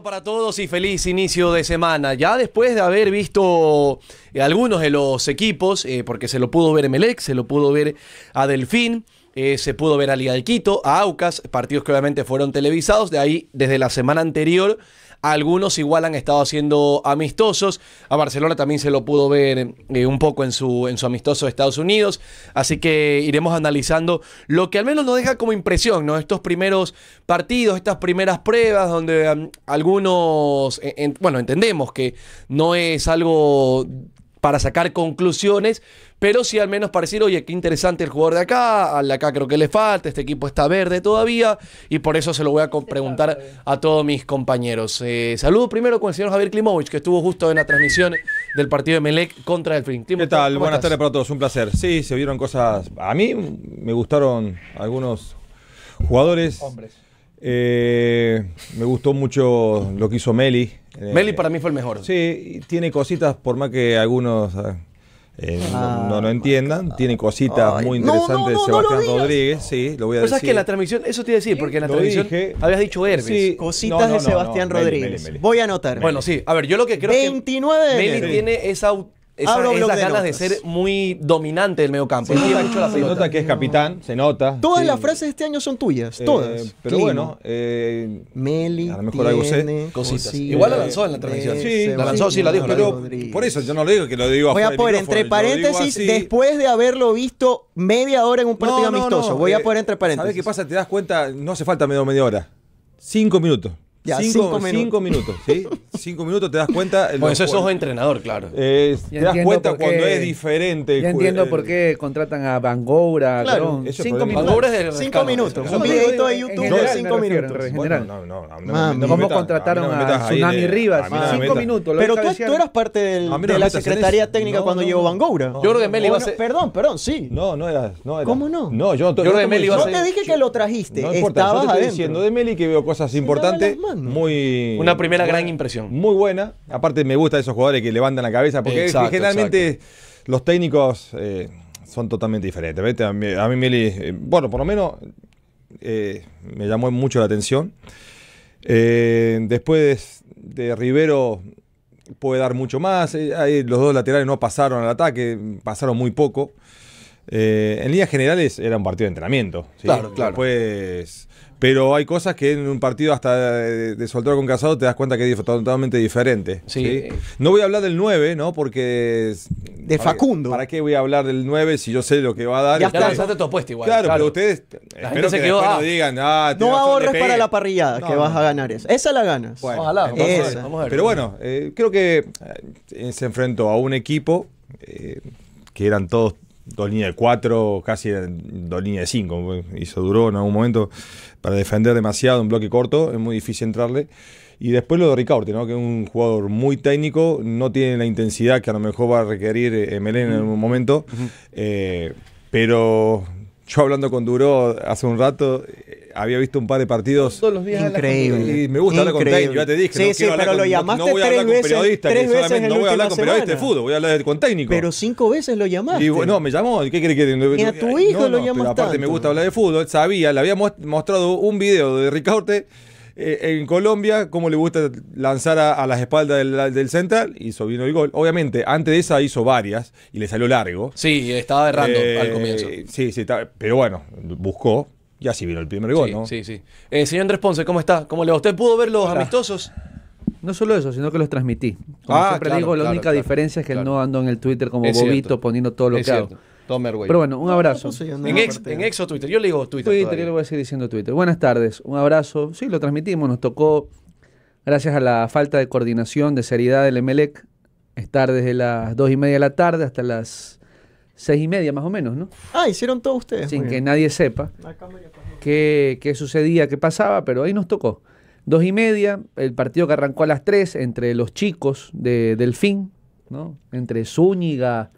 para todos y feliz inicio de semana. Ya después de haber visto algunos de los equipos, porque se lo pudo ver Emelec, se lo pudo ver a Delfín, se pudo ver a Liga de Quito, a Aucas, partidos que obviamente fueron televisados. De ahí, desde la semana anterior, algunos igual han estado haciendo amistosos. A Barcelona también se lo pudo ver un poco en su amistoso de Estados Unidos. Así que iremos analizando lo que al menos nos deja como impresión, ¿no? Estos primeros partidos, estas primeras pruebas, donde algunos, bueno, entendemos que no es algo para sacar conclusiones, pero sí al menos para decir, oye, qué interesante el jugador de acá, al de acá creo que le falta, este equipo está verde todavía, y por eso se lo voy a preguntar a todos mis compañeros. Saludo primero con el señor Javier Klimovich, que estuvo justo en la transmisión del partido de Emelec contra Delfín. ¿Qué tal? Buenas tardes para todos, un placer. Sí, se vieron cosas, a mí me gustaron algunos jugadores. Hombres. Me gustó mucho lo que hizo Meli. Meli para mí fue el mejor. Sí, tiene cositas, por más que algunos no lo entiendan, tiene cositas muy interesantes. Sebastián Rodríguez, sí, lo voy a decir. Pero sabes que en la transmisión, eso te iba a decir, porque en la transmisión habías dicho Hermes. Sí, cositas de Sebastián Rodríguez. Meli. Voy a anotar. Bueno, sí, a ver, yo lo que creo 29 es que de Meli enero. tiene esas ganas de ser muy dominante del mediocampo. Se nota que es capitán, se nota. Todas sí. las frases de este año son tuyas, todas. Pero Clima. bueno, Meli, a lo mejor algo sé. Cositas. Igual la lanzó en la transmisión. Sí, la lanzó, sí, la dijo. Pero por eso yo no lo digo que lo digo Voy a afuera del poner micrófono, entre yo lo digo paréntesis, así. después de haberlo visto media hora en un partido amistoso. Voy a poner entre paréntesis. ¿Sabes qué pasa? Te das cuenta, no hace falta media hora. 5 minutos. Ya, 5 5 minutos, ¿sí? 5 minutos te das cuenta. Pues eso es ojo de entrenador, claro. Te das cuenta cuando es diferente. Ya entiendo por qué contratan a Bangoura, Claro, Colón. eso es 5 problema. minutos. Bangoura es de 5 rescate. minutos. No, Un digo, videito de en YouTube general de me 5 refiero, minutos. en Bueno, general. Mami. ¿Cómo contrataron a Tsunami Rivas? a mí no me 5 metas. minutos. lo Pero deja tú desear. eras parte A mí no de me la metas en Secretaría eso. Técnica No, cuando no, llegó no. Bangoura. Yo creo que Meli iba a ser. Perdón, sí. No era. ¿Cómo no? No, yo Yo creo que Meli iba a No ser. te dije que lo trajiste, No importa, yo estabas te estoy adentro. diciendo de Meli que veo cosas importantes, las manos. muy... Una primera gran impresión. Muy buena. Aparte me gustan esos jugadores que levantan la cabeza, porque Exacto, generalmente los técnicos son totalmente diferentes. ¿Ves? A mí Meli, bueno, por lo menos me llamó mucho la atención. Después de Rivero puede dar mucho más. Ahí los dos laterales no pasaron al ataque, pasaron muy poco. En líneas generales era un partido de entrenamiento, ¿sí? Claro. Después, pero hay cosas que en un partido hasta de soltero con Casado te das cuenta que es totalmente diferente. Sí. No voy a hablar del 9, ¿no? Porque... De Facundo. ¿Para qué voy a hablar del 9 si yo sé lo que va a dar? Ya Ya lanzaste tu apuesta igual. Claro, pero ustedes espero se que quedó, después no digan, No ahorres para la parrillada, que vas a ganar esa. Esa la ganas. Bueno, Ojalá, entonces, vamos a ver. pero bueno, creo que se enfrentó a un equipo que eran todos dos líneas de 4, casi eran dos líneas de 5. Eso duró en algún momento para defender demasiado un bloque corto, es muy difícil entrarle. Y después lo de Ricaurte, ¿no? Que es un jugador muy técnico, no tiene la intensidad que a lo mejor va a requerir Emelec en algún momento. Pero yo hablando con Duró hace un rato, había visto un par de partidos. Todos los días hablas con Increíble. Duró. Y me gusta hablar con técnicos, ya te dije. Sí, no sí, quiero hablar pero con, lo llamaste no voy a hablar tres con veces, periodistas, tres que veces solamente en no voy a la hablar con última periodistas de semana. fútbol, voy a hablar con técnicos. Pero 5 veces lo llamaste. Y bueno, me llamó, ¿qué querés que Y a tu hijo lo llamas pero aparte tanto. me gusta hablar de fútbol, sabía, le había mostrado un video de Ricaurte en Colombia, cómo le gusta lanzar a las espaldas del central, vino el gol. Obviamente, antes de esa hizo varias y le salió largo. Sí, estaba errando al comienzo. Sí, pero bueno, buscó y así vino el primer gol, Sí, ¿no? sí. Señor Andrés Ponce, ¿cómo está? ¿Cómo le va? ¿Usted pudo ver los amistosos? No solo eso, sino que los transmití. Como siempre claro, digo, la claro, única claro, diferencia es que claro. no ando en el Twitter como Es bobito cierto. poniendo todo lo Es que hago. cierto. Tomer, güey. Pero bueno, un abrazo. En ex o Twitter. Yo le digo Twitter. Twitter, yo le voy a seguir diciendo Twitter. Buenas tardes, un abrazo. Sí, lo transmitimos, nos tocó, gracias a la falta de coordinación, de seriedad del Emelec, estar desde las 2:30 de la tarde hasta las 6:30 más o menos, ¿no? Hicieron todo ustedes. Sin muy que bien. nadie sepa qué sucedía, qué pasaba, pero ahí nos tocó. 2:30, el partido que arrancó a las 3 entre los chicos de Delfín, ¿no? Entre Zúñiga,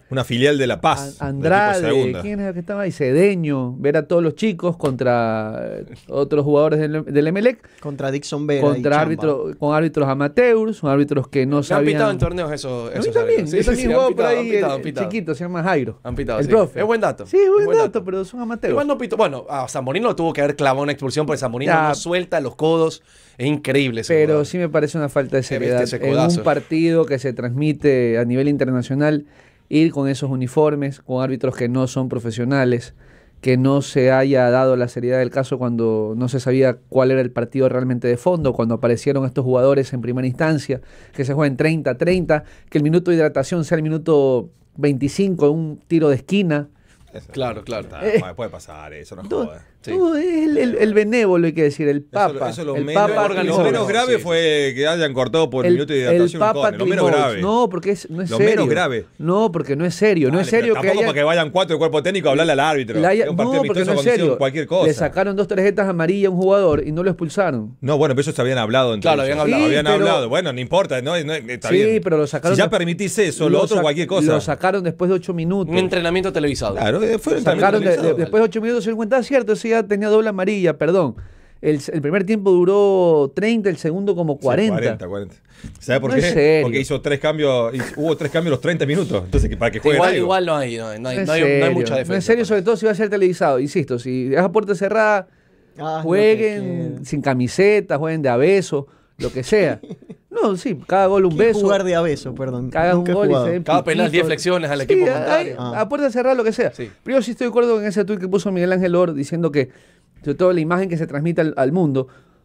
Una filial de La Paz. del equipo de Andrade, segunda. ¿quién era el que estaba ahí? Cedeño, ver a todos los chicos contra otros jugadores del Emelec, Contra Dixon Vera. y contra Chamba. árbitros, con árbitros amateurs, son árbitros que no Se han pitado sabían. en torneos esos. A mí esos también, árbitros. yo también jugaba por ahí, han el pitado. chiquito, se llama Jairo. Han pitado, el sí. profe. Es buen dato. Sí, es Es buen dato, pero son amateurs. Igual no pito. Bueno, a Zamorino lo tuvo que haber clavado una expulsión porque Zamorino Ya. no suelta los codos. Es increíble ese Pero jugador. sí me parece una falta de Qué bestia seriedad. ese En codazo. un partido que se transmite a nivel internacional, ir con esos uniformes, con árbitros que no son profesionales, que no se haya dado la seriedad del caso cuando no se sabía cuál era el partido realmente de fondo, cuando aparecieron estos jugadores en primera instancia, que se juegan 30-30, que el minuto de hidratación sea el minuto 25, un tiro de esquina. Claro. Puede pasar eso, no Todo, jodas. Sí. todo es el benévolo, hay que decir, el Papa. Eso lo el menos, Papa organizado. lo menos grave Sí. fue que hayan cortado por el minuto de hidratación. Papa Lo menos Klimovic. grave. No, porque no es Lo serio. menos grave. No, porque no es serio. No Dale, es serio pero que tampoco haya... para que vayan 4 del cuerpo técnico a hablarle al árbitro. Es un partido no, porque amistoso no es cuando hicieron serio. cualquier cosa. Le sacaron 2 tarjetas amarillas a un jugador y no lo expulsaron. No, bueno, pero eso se habían hablado entre Claro, ellos. habían hablado. Sí, Habían pero- hablado. Bueno, no importa, está Sí, bien. pero lo sacaron... Si ya de- permitís eso, lo otro, sac- cualquier cosa. Lo sacaron después de 8 minutos. Un entrenamiento televisado. Claro, fue un Sacaron entrenamiento después de 8 minutos se dieron cuenta, cierto, ese ya tenía doble amarilla, perdón. El primer tiempo duró 30, el segundo como 40. 40. ¿Sabes por No qué? es serio. Porque hizo 3 cambios, hubo 3 cambios los 30 minutos. Entonces, para que jueguen algo. Igual no hay, no hay No es mucha defensa. No es serio, sobre todo si va a ser televisado. Insisto, si es a puerta cerrada, Ah, jueguen no te sin camiseta, jueguen de a beso, lo que sea. No, sí, cada gol un quiero. beso. Jugar de abeso, perdón. Hagan un Nunca he gol y jugado. se den Cada penal, piquitos. 10 flexiones al Sí, equipo hay- contrario. a puerta cerrada, lo que sea. Sí. Pero yo sí estoy de acuerdo con ese tuit que puso Miguel Ángel Or diciendo que, sobre todo la imagen que se transmite al mundo,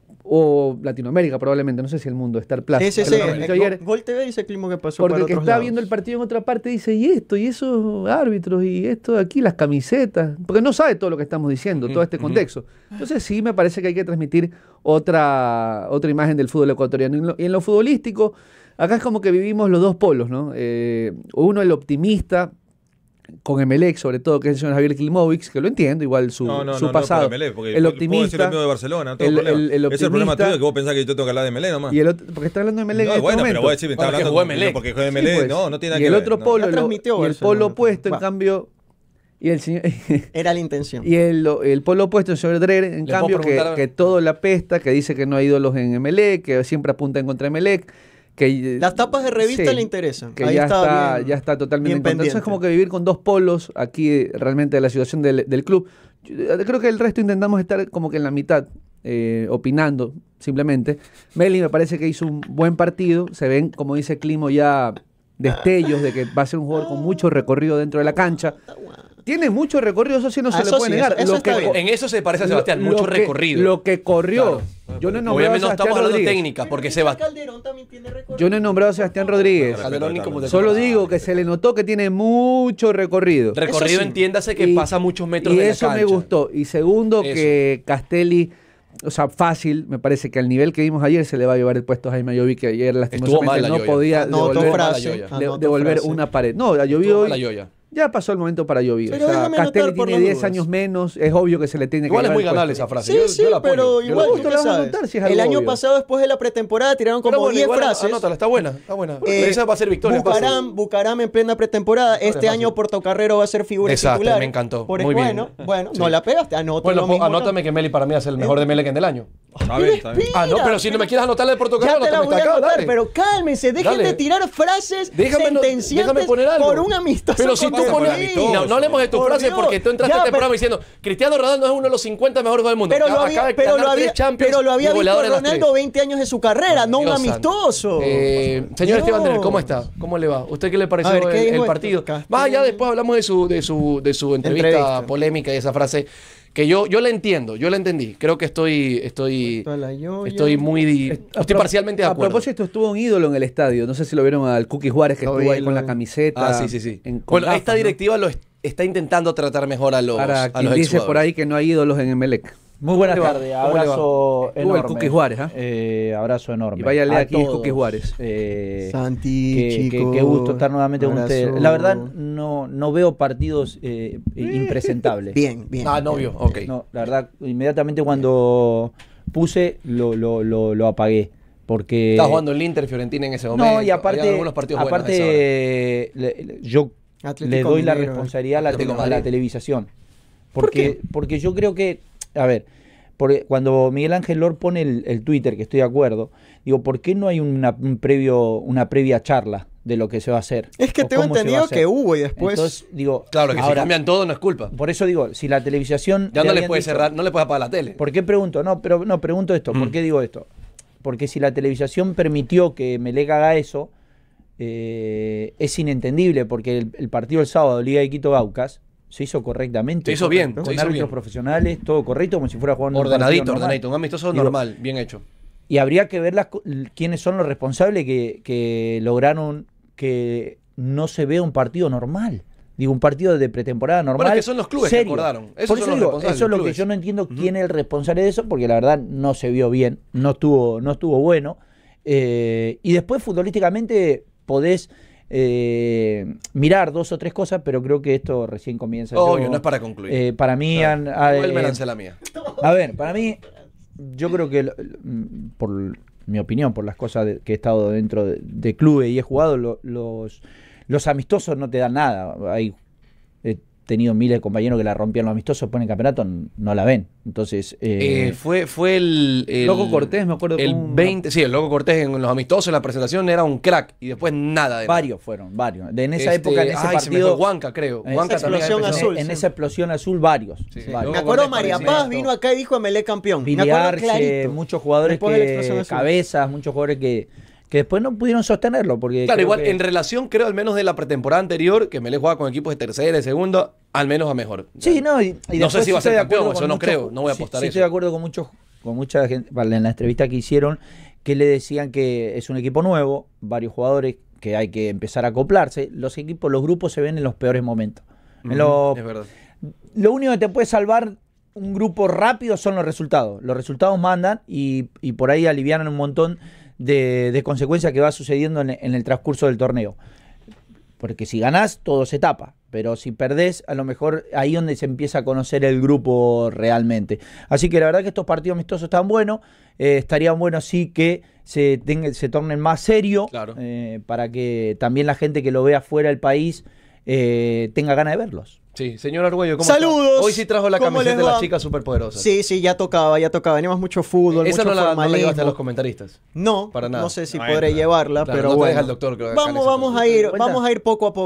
o Latinoamérica probablemente, no sé si el mundo, Star Plus. Sí, sí, que sí. lo transmitió ayer, Gol TV dice Climo que pasó porque para el que otros está lados. viendo el partido en otra parte dice, y esto, y esos árbitros, y esto de aquí, las camisetas, porque no sabe todo lo que estamos diciendo, todo este contexto. Entonces sí me parece que hay que transmitir otra imagen del fútbol ecuatoriano. Y en lo futbolístico, acá es como que vivimos los dos polos, ¿no? Uno, el optimista, con Emelec, sobre todo, que es el señor Javier Klimovic, que lo entiendo, igual su pasado. Porque el puedo decir optimista, lo mismo de Barcelona, no tengo el- problema. el Ese es el problema optimista- tuyo, que vos pensás que yo tengo que hablar de Melé nomás. y el otro, porque está hablando de Emelec No, en este bueno, momento. pero vos decís, me está Porque hablando jugó Emelec. porque juega Sí, Melé, pues. no tiene nada Y que el ver. otro no. polo, Ya transmitió y el Barcelona, polo opuesto, en va. cambio, y el señor Era la intención. y el polo opuesto, el señor Dreher, en ¿Le cambio, puedo preguntar? que todo la pesta, que dice que no hay ídolos en Emelec, que siempre apunta en contra de Emelec, que Las tapas de revista sí, le interesan. que Ahí ya estaba está, bien- ya está totalmente bien en contra. Entonces es pendiente. como que vivir con dos polos aquí realmente de la situación del club. Yo creo que el resto intentamos estar como que en la mitad, opinando simplemente. Meli me parece que hizo un buen partido. Se ven, como dice Climo, ya destellos de que va a ser un jugador con mucho recorrido dentro de la cancha. Tiene mucho recorrido, eso sí no se le Eso puede sí, negar. eso Lo está que bien. En eso se parece a Sebastián, lo mucho que- recorrido. Lo que corrió. Claro. Yo no he nombrado a Obviamente no Sebastián estamos hablando de Rodríguez. técnica, porque Sebastián. Calderón también tiene recorrido. Yo no he nombrado a Sebastián Rodríguez. Calderón ni como te- Solo digo que se le notó que tiene mucho recorrido. Recorrido, sí. entiéndase que Y- pasa muchos metros y de la eso me cancha. gustó. Y segundo, Eso. que Castelli, o sea, fácil, me parece que al nivel que vimos ayer se le va a llevar el puesto a Jaime Ayoví, que ayer lastimosamente mal la no Yoya. podía Anotó devolver, frase. devolver una pared. No, a Ayoví Estuvo hoy mala Yoya. ya pasó el momento para Ayoví. Pero O sea, déjame Castelli anotar por tiene las 10 dudas. años menos, es obvio que se le tiene que Igual es llevar muy el ganable puesto. esa frase. Sí, Yo sí, la apoyo, pero yo la igual apoyo. tú Justo qué la vas a sabes. anotar si es El algo año obvio. pasado, después de la pretemporada, tiraron Pero como bueno, 10 igual, frases. anótala, está buena, está buena. Eh, Esa va a ser victoria. Bucaram en plena pretemporada. Este fácil. año Portocarrero va a ser figura Desastre, titular. me encantó. Por Muy bien. Bueno, Sí. no la pegaste. Anota Bueno, lo mismo, anótame que Meli para mí es el mejor de Melec en del año. Está bien, está bien. Ah, no, pero si no me quieres anotarle de Portugal, Ya te la voy a anotar, dale. pero cálmense, dejen Dale. de tirar frases Déjame sentenciantes poner algo. por un amistoso. Pero si tú contra pones. Madrid. No hablemos de tu Por frase Dios. porque tú entraste Ya, a este pero- programa diciendo Cristiano Ronaldo es uno de los 50 mejores jugadores del mundo. Pero lo Acaba había, de pero ganar lo había, 3 Champions pero lo había y visto goleador en las Ronaldo 3. 20 años de su carrera, no un Dios santo. amistoso. Señor Dios. Esteban Dreher, ¿cómo está? ¿Cómo le va? ¿Usted qué le pareció A ver, ¿qué el dijo esto? partido? Castellano. Más allá, después hablamos de su entrevista Entrevista. polémica y esa frase que yo la entiendo, yo la entendí. Creo que estoy parcialmente de A acuerdo. propósito, estuvo un ídolo en el estadio. No sé si lo vieron al Cookie Juárez, que Lo estuvo vi, ahí con lo la vi. camiseta. Ah, sí. con Bueno, gafas, esta ¿no? directiva está intentando tratar mejor a los Para a quien los dice por exjugadores. ahí que no hay ídolos en Emelec. Muy buenas ¿Cómo le va? tardes, ¿Cómo le va? abrazo Estuvo el enorme. Cookie Juárez, ¿ah? Abrazo enorme. Y vaya a leer A aquí todos. Cookie Juárez. Santi, Qué gusto estar nuevamente con abrazo. ustedes. La verdad, no veo partidos impresentables. Bien. Ah, novio, ok. No, la verdad, inmediatamente cuando puse, lo apagué. Porque Estaba jugando el Inter Fiorentina en ese momento. no, y Había algunos aparte, partidos buenos a esa hora. yo Atlético le doy la Mineiro, responsabilidad Atlético a la Madrid. televisación. ¿Por qué? Porque yo creo que, a ver, cuando Miguel Ángel Lor pone el Twitter, que estoy de acuerdo, digo, ¿por qué no hay una previa charla de lo que se va a hacer? Es que ¿O tengo cómo se va a entendido hacer? que hubo y después... Entonces, digo, Claro, que si ahora, cambian todo no es culpa. por eso digo, si la televisación... Ya no le habían puedes dicho- cerrar, no le puedes apagar la tele. ¿Por qué pregunto? No, pregunto esto. ¿Por qué digo esto? Porque si la televisión permitió que Melec haga eso, es inentendible, porque el partido del sábado, Liga de Quito Gaucas, se hizo correctamente. Se hizo bien, Con se hizo árbitros bien. profesionales, todo correcto, como si fuera jugando un Ordenadito, partido normal. ordenadito. Un amistoso Digo, normal, bien hecho. Y habría que ver quiénes son los responsables que lograron que no se vea un partido normal. Digo, un partido de pretemporada normal. Bueno, es que son los clubes que serio. acordaron. Esos Por son eso los digo, responsables, eso es lo los que clubes. yo no entiendo quién es el responsable de eso, porque la verdad no se vio bien, no estuvo bueno. Y después futbolísticamente podés mirar 2 o 3 cosas, pero creo que esto recién comienza. Obvio, no es para concluir. Para mí Igual me lancé la mía. a ver, para mí, yo creo que, por mi opinión, por las cosas que he estado dentro de clubes y he jugado, los amistosos no te dan nada. He tenido miles de compañeros que la rompían los amistosos, ponen campeonato, no la ven. Entonces, Fue el Loco Cortés, me acuerdo. el con un- 20, sí, el Loco Cortés en los amistosos, en la presentación era un crack y después nada de nada. varios. En esa época, en ese se me fue partido. Huanca, creo. en Huanca esa también explosión empezó. azul. En sí. esa explosión azul, varios. Sí. varios. Me acuerdo Cortés María parecía Paz esto. vino acá y dijo Melec campeón. Billy Me acuerdo Arce, clarito. muchos jugadores Después de la explosión azul. cabezas, muchos jugadores que después no pudieron sostenerlo. Porque Claro, creo igual que- en relación, creo, al menos de la pretemporada anterior, que Melec jugaba con equipos de tercera y segunda, al menos a mejor. Sí, no, y No sé después si va a estoy ser de campeón, acuerdo eso con no muchos- creo, no voy a apostar sí, eso. estoy de acuerdo con mucha gente, en la entrevista que hicieron, que le decían que es un equipo nuevo, varios jugadores, que hay que empezar a acoplarse. Los grupos se ven en los peores momentos. En los- Es verdad. Lo único que te puede salvar un grupo rápido son los resultados. Los resultados mandan y por ahí alivianan un montón de consecuencias que va sucediendo en el transcurso del torneo. Porque si ganás, todo se tapa. Pero si perdés, a lo mejor ahí donde se empieza a conocer el grupo realmente. Así que la verdad que estos partidos amistosos están buenos. Estarían buenos sí que se tornen más serios. Claro. Para que también la gente que lo vea fuera del país tenga ganas de verlos. Sí, señor Argüello, ¿cómo Saludos. está? Hoy sí trajo la ¿Cómo camiseta les de va? las chicas superpoderosas. Sí, ya tocaba. Venimos mucho fútbol, Esa mucho no la formalismo. llevaste a los comentaristas. No, Para nada. no sé si No podré entra. llevarla, Claro, pero no te bueno. deja el doctor que lo haga en ese Vamos a ir poco a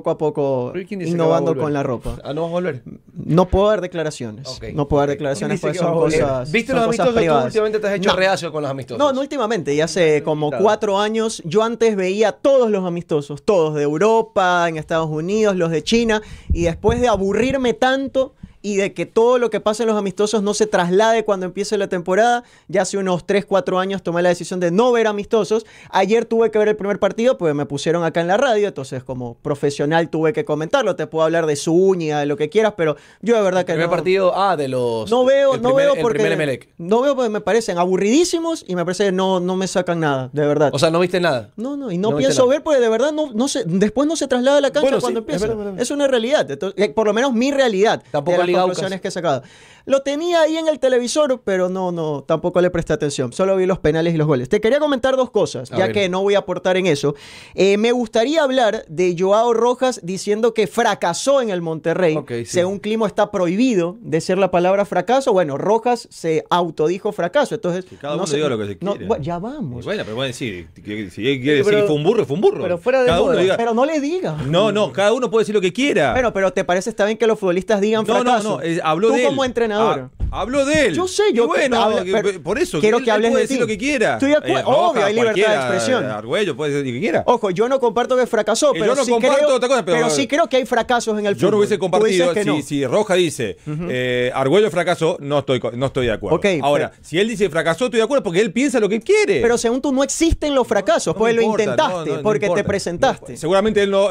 poco Pero ¿quién dice que innovando va a volver? con la ropa. Ah, ¿no vas a volver? No puedo dar declaraciones. Ok. No puedo dar Ok. declaraciones ¿Quién porque dice que son va a volver? cosas. ¿Viste son los cosas amistosos? Tú privadas. últimamente te has hecho No. reacio con los amistosos. No últimamente, ya hace como 4 años. Yo antes veía todos los amistosos, todos de Europa, en Estados Unidos, los de China, y después de aburrirme tanto y de que todo lo que pasa en los amistosos no se traslade cuando empiece la temporada, ya hace unos 3, 4 años tomé la decisión de no ver amistosos. Ayer tuve que ver el primer partido, pues me pusieron acá en la radio, entonces como profesional tuve que comentarlo. Te puedo hablar de su uña, de lo que quieras, pero yo de verdad que Primer no. partido, de los... No veo, el no primer- veo el porque primer Emelec. no veo porque me parecen aburridísimos y me parece que no me sacan nada, de verdad. O sea, no viste nada. No, y no No viste pienso nada. ver porque de verdad después no se traslada a la cancha Bueno, sí, cuando es empieza. verdad. Es una realidad. Entonces, por lo menos mi realidad. Tampoco de las Liga Aucas. conclusiones que he sacado. Lo tenía ahí en el televisor, pero no, tampoco le presté atención. Solo vi los penales y los goles. Te quería comentar 2 cosas, A ya ver. que no voy a aportar en eso. Me gustaría hablar de Joao Rojas diciendo que fracasó en el Monterrey. Ok, sí. Según Climo está prohibido decir la palabra fracaso. Bueno, Rojas se autodijo fracaso. Entonces, Que cada no uno sé- diga lo que se no, quiere. bueno, ya Y vamos. bueno, pero puede decir, si él quiere decir Pero- que fue un burro, fue un burro. pero fuera de cada uno moda. diga. Pero no le diga. No, cada uno puede decir lo que quiera. Bueno, pero ¿te parece está bien que los futbolistas digan fracaso? Habló Tú de él. como entrenador. Habló de él. Yo sé, Y yo bueno, pero por eso quiero él que hables puede de decir ti. lo que quiera. Estoy de acuerdo. Rojas, Obvio, hay libertad de cualquiera, expresión. Argüello puede decir lo que quiera. Ojo, yo no comparto que fracasó, Y pero yo no sí comparto creo, otra cosa, pero- sí creo que hay fracasos en el fútbol. Yo no hubiese Tú compartido dices que no. si Roja dice Argüello fracasó, no estoy de acuerdo. Ok, Ahora, si él dice fracasó, estoy de acuerdo porque él piensa lo que quiere. Pero según tú no existen los fracasos, No pues me lo importa, intentaste, no porque importa. te presentaste. Seguramente él no,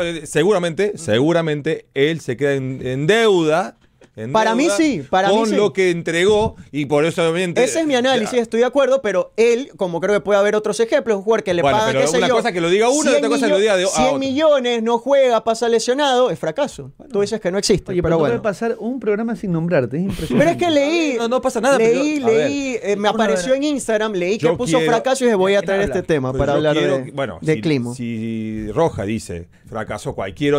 seguramente él se queda en deuda. Para mí sí, para mí con sí. lo que entregó y por eso obviamente. Ese es mi análisis, estoy de acuerdo, pero él, como creo que puede haber otros ejemplos, un jugador que le Bueno, pagan, pero qué sé una yo, cosa que lo diga uno y 100 otra cosa que lo diga a 100 otro. millones, no juega, pasa lesionado, es fracaso. Tú dices que no existe, Oye, pero pero no bueno. puede pasar un programa sin nombrarte, es impresionante. Pero es que leí. No pasa nada, Leí, pero, a me apareció en Instagram, leí que Yo puso quiero- fracaso y dije, voy a ¿quién traer habla? este tema Pues para yo hablar quiero de, que- bueno, de si, Climo. si Roja dice fracasó cualquier otro,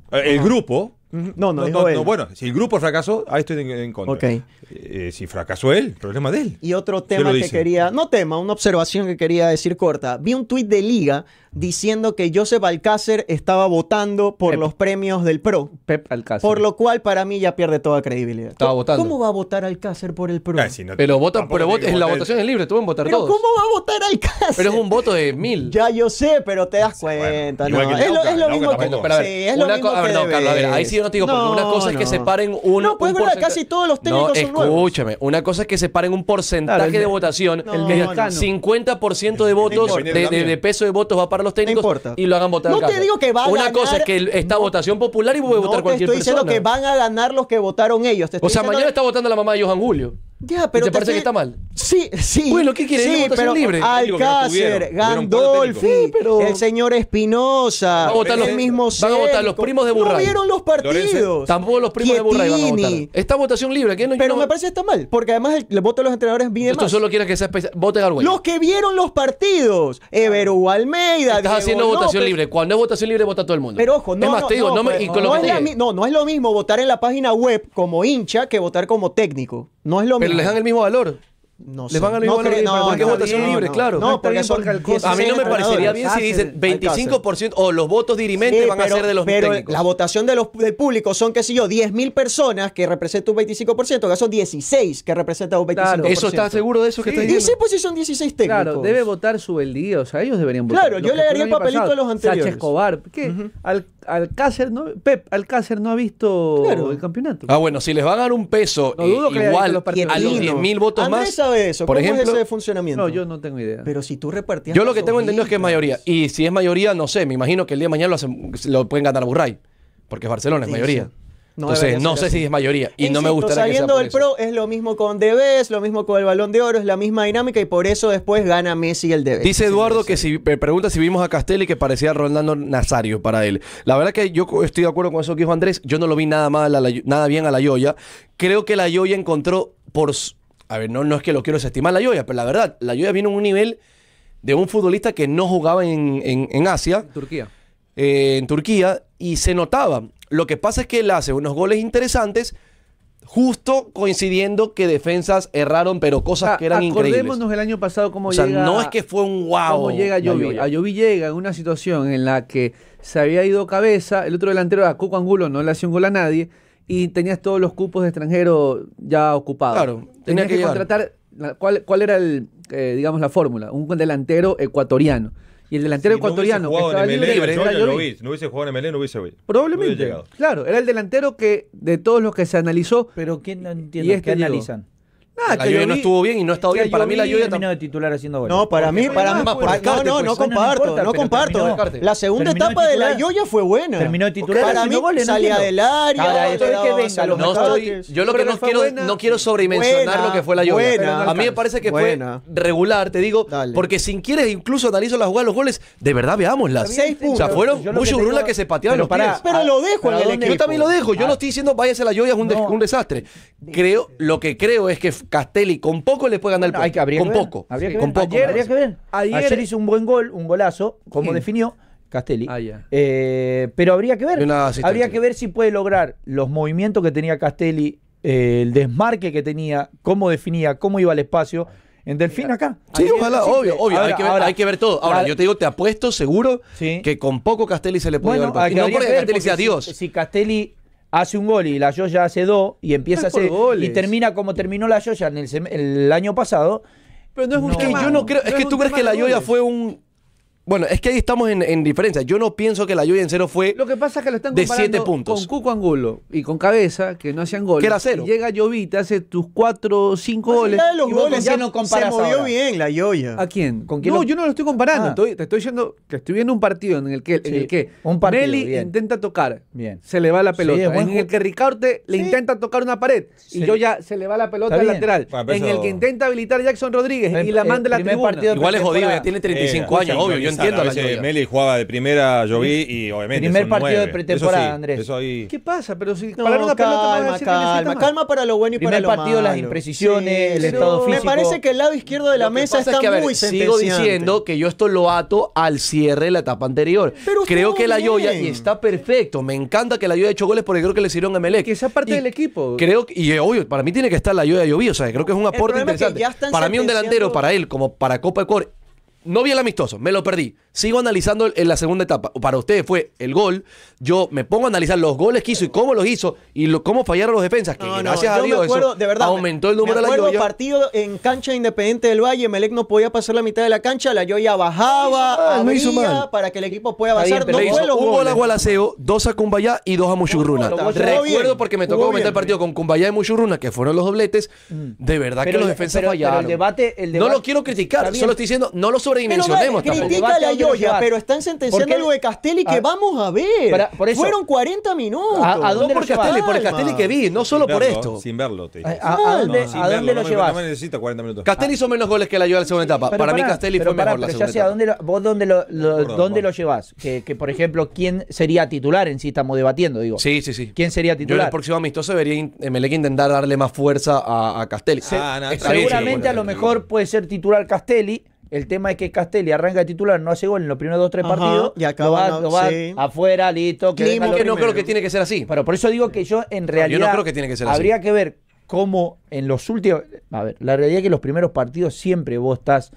El grupo. No, dijo él. Bueno, si el grupo fracasó, ahí estoy en contra. Ok. Si fracasó él, problema de él. Y otro ¿Quién tema lo que dice? quería, no tema, una observación que quería decir corta. Vi un tuit de Liga diciendo que Joseph Alcácer estaba votando por Pep. los premios del Pro. Pep Alcácer. Por lo cual para mí ya pierde toda credibilidad. Estaba votando. ¿Cómo va a votar Alcácer por el Pro? Si no- Pero vota, tampoco pero tiene que la votar- votación es libre, tú pueden votar Pero todos. ¿cómo va a votar Alcácer? Pero es un voto de 1000. Ya yo sé, pero te das cuenta. igual no. que el Es lo Lauca, mismo Lauca que tampoco. Pero a ver, sí, es lo una mismo a ver, que no, Carlos, a ver, ahí debes. sí yo no te digo, porque una cosa es que separen un. No, pues un es verdad, porcentaje- casi todos los técnicos no, son nuevos. escúchame, una cosa es que separen un porcentaje Claro, de votación, no, que no, digan, no. 50% de votos, importa. de peso de votos va para los técnicos importa. y lo hagan votar. No al te Cáceres. digo que va a Una ganar- cosa es que esta votación popular y puede No votar te cualquier estoy persona. diciendo que van a ganar los que votaron ellos. Te estoy O sea, diciendo mañana que- está votando la mamá de Johan Julio. Ya, pero ¿Te parece que está mal? Sí, sí. Bueno, ¿qué quiere? Sí, Es votación pero libre. Digo que no Alcácer, tuvieron cuatro Gandolfi, técnicos. Sí, pero- el señor Espinosa, Va a votar el los- mismo van a votar los Célico. primos de Burray. No vieron los partidos. Tampoco los primos de Burray van a votar. Chiellini. Esta votación libre. ¿qué no, yo Pero no- me parece que está mal, porque además el voto de los entrenadores viene Esto más. solo quiere que sea vote Argüello. Los que vieron los partidos, Everu Almeida, Estás Diego haciendo votación López. libre. Cuando es votación libre, vota todo el mundo. Pero ojo, no, es más, te digo, no me, pues, y con lo no que es te la dije, no es lo mismo votar en la página web como hincha que votar como técnico. No es lo pero mismo. les dan el mismo valor. No Les sé. van a dar el mismo valor porque es votación no, libre, no. claro. No, Está porque bien son porque Alcácer- A mí no me 16 parecería entrenadores. bien si dicen Alcácer. 25% o los votos dirimentes Sí, van a ser de los pero técnicos. la votación del público son, qué sé yo, 10.000 personas que representan un 25%, que son 16 que representan un 25%. Claro. ¿Eso estás seguro de eso que Sí. estás Y sí, diciendo? pues sí son 16 técnicos. Claro, debe votar Subeldía, o sea, ellos deberían votar. Claro, Lo yo que le fue daría el año papelito pasado. a los anteriores. Sacha Escobar. ¿Qué? Alcácer no, Pep Alcácer no ha visto Claro. el campeonato. Ah, bueno, si les van a dar un peso No dudo que le haya igual visto los partidos. a los Quietino. 10.000 votos Andrés más, sabe eso. por ¿Cómo ejemplo, es ese funcionamiento? No, yo no tengo idea. Pero si tú repartías yo lo las que tengo entendido es que es hojitas. mayoría. Y si es mayoría, no sé, me imagino que el día de mañana lo pueden ganar a Burray. Porque es Barcelona, es Sí, mayoría. sí. No Entonces, debería no ser sé así. si es mayoría. Y no me Insisto, gustaría que sea saliendo por del eso. Pro es lo mismo con Debes, lo mismo con el Balón de Oro, es la misma dinámica y por eso después gana Messi el Debes. Dice Eduardo que si me pregunta si vimos a Castelli que parecía Rolando Nazario para él. La verdad que yo estoy de acuerdo con eso que dijo Andrés. Yo no lo vi nada mal, nada bien a la Yoya. Creo que la Yoya encontró a ver, no es que lo quiero desestimar la Yoya, pero la verdad, la Yoya vino en un nivel de un futbolista que no jugaba en Asia, Turquía. en Turquía, y se notaba. Lo que pasa es que él hace unos goles interesantes, justo coincidiendo que defensas erraron, pero cosas que eran increíbles. Acordémonos el año pasado cómo O sea, llega. no es que fue un wow. Cómo llega la Ayoví. Yoya. Ayoví llega en una situación en la que se había ido Cabeza, el otro delantero era Cuco Angulo, no le hacía un gol a nadie, y tenías todos los cupos de extranjero ya ocupados. Claro, tenía tenías que que llegar. contratar. ¿Cuál era digamos, la fórmula? Un delantero ecuatoriano. Y el delantero Si no hubiese ecuatoriano que jugado estaba en libre MLE, era yo Ayoví. lo vi. No hubiese jugado en MLE, no hubiese hubiese Probablemente. llegado. Claro, era el delantero que de todos los que se analizó. Pero ¿quién no Y entiende? este ¿Qué llegó. analizan? Nada, La Yoya no estuvo bien y no ha estado Que bien. Para mí la Ayoví Yoya terminó de titular haciendo goles. No, para mí, más por descarte, no pues. comparto, Bueno, no no importa, pero comparto. terminó. La segunda Terminó de etapa de la titular. Yoya fue buena. Terminó de titular Para mí haciendo goles, no salía entiendo. del área, Ahora, otro después que daba venga a los No estoy, ataques. yo lo que Pero no fue quiero, buena. no quiero sobredimensionar Buena, lo que fue la Yoya. buena. A mí me parece que Buena. fue regular, te digo, Dale. porque si quieres incluso analizo la jugada de los goles, de verdad veámoslas. 6 puntos. O sea, fueron Yo lo mucho que brula tengo- que se pateaban pero los pará, pies. Pero lo dejo en ¿para el dónde? equipo. Yo también lo dejo, yo no estoy diciendo váyase la Yoya, es un desastre. Lo que creo es que Castelli con poco le puede ganar el Bueno, habría con que ver, poco. habría que con ver. poco. Habría que ver. Ayer- Ayer hizo un buen gol, un golazo, como ¿Quién? definió Castelli. Ah, ya. Pero habría que Y ver. una asistencia. Habría que ver si puede lograr los movimientos que tenía Castelli, el desmarque que tenía, cómo definía, cómo iba al espacio. En Delfín acá. Sí, Ayer, ojalá, sí, obvio. ahora- Hay que ver todo. Ahora, yo te digo, te apuesto seguro Sí. que con poco Castelli se le puede Bueno, llevar el partido. Y no habría porque que ver, Castelli sea porque Dios. Si Castelli hace un gol y la Yoya hace dos y empieza a Es por hacer goles. y termina como terminó la Yoya en el año pasado. Pero no es un Es que tema- yo no creo, es no que un tú crees tema que la de Yoya goles. fue un... Bueno, es que ahí estamos en diferencia. Yo no pienso que la Yoya en cero fue Lo que pasa es que lo están de comparando 7 puntos. con Cuco Angulo y con Cabeza, que no hacían goles. Que era cero. Y llega Yoví, te hace tus 4 o 5 Más goles. allá de los y vos goles, ya ya no se comparas movió ahora. bien la Yoya. ¿A quién? ¿Con quién No, lo- yo no lo estoy comparando. Ah. Te estoy diciendo que estoy viendo un partido en el que, Sí, un partido, Meli bien. intenta tocar. Bien. Se le va la Sí, pelota. es buen en el que Ricaurte le Sí. intenta tocar una pared. Sí. Y yo ya se le va la pelota Está al bien. lateral. Bueno, pero en eso- el que intenta habilitar Jackson Rodríguez y la manda a la primer tribuna. partido de Igual es jodido, pretemporada. ya tiene 35 años, obvio, yo Sí, sintiendo a a la veces Yoya. Meli jugaba de primera, yo vi, y obviamente Primer son partido 9. de pretemporada, Eso sí, Andrés. Eso ahí. ¿Qué pasa? Pero si No, parar una pelota no va a calma, decir que necesita calma, más. calma para lo bueno y Primer para lo partido, malo. las imprecisiones, el pero estado me físico. parece que el lado izquierdo de la Lo que mesa pasa está es que, a ver, muy sigo sentenciante. diciendo que yo esto lo ato al cierre de la etapa anterior. Pero Creo estuvo que la Yoya, bien. y está perfecto, me encanta que la Yoya ha hecho goles porque creo que le sirvieron a Emelec. Que sea parte Y del equipo. Creo que, y obvio, para mí tiene que estar la Yoya Lloví, o sea, creo que es un aporte problema es que interesante. ya están Para mí un delantero, sentenciando- para él, como para Copa Ecuador, no vi el amistoso, me lo perdí. Sigo analizando en la segunda etapa. Para ustedes fue el gol. Yo me pongo a analizar los goles que hizo y cómo los hizo y cómo fallaron los defensas. Que No, no, gracias a yo me Dios acuerdo, eso de verdad, aumentó el número de me la acuerdo Yoya. partido en cancha Independiente del Valle, Melec no podía pasar la mitad de la cancha, la Yoya bajaba, no hizo abría mal. para que el equipo pueda Está bien, avanzar. pero No Le fue hizo los un gol goles. a Gualaceo, 2 a Cumbayá y 2 a Muchurruna. No, jugó Recuerdo bien, porque me tocó jugó comentar el bien. partido con Cumbayá y Muchurruna, que fueron los dobletes. De verdad que los defensas fallaron. el debate, No lo quiero criticar, Está bien. solo estoy diciendo, no lo Pero sobredimensionemos dale, tampoco. critica a la Yoya, pero están sentenciando Porque- algo de Castelli que vamos a ver. Por eso- Fueron 40 minutos. ¿A No dónde por lo llevas? Castelli, por el Calma. Castelli que vi, no solo Sin por verlo, esto. Sin verlo, te dije. ¿A dónde, Sin a dónde verlo, lo no llevas? me necesita 40 minutos. Castelli hizo menos goles que la Yoya en la segunda etapa. Pero Para mí pará, Castelli pero fue pará, mejor la pero segunda ya sé, etapa. vos dónde lo llevás? Que, por ejemplo, ¿quién sería titular en sí? Estamos debatiendo, digo. Sí, sí, sí. ¿Quién sería Yo en titular? el próximo amistoso debería Emelec intentar darle más fuerza a Castelli. No, Está bien, Seguramente sí, a lo mejor puede ser titular Castelli. El tema es que Castelli arranca de titular, no hace gol en los primeros 2-3 Ajá, partidos. y acaba, lo va sí. afuera, listo. Que Clima venga lo que no primero. creo que tiene que ser así. Pero por eso digo que yo en realidad yo no creo que tiene que ser así. habría que ver cómo en los últimos... A ver, la realidad es que los primeros partidos siempre vos estás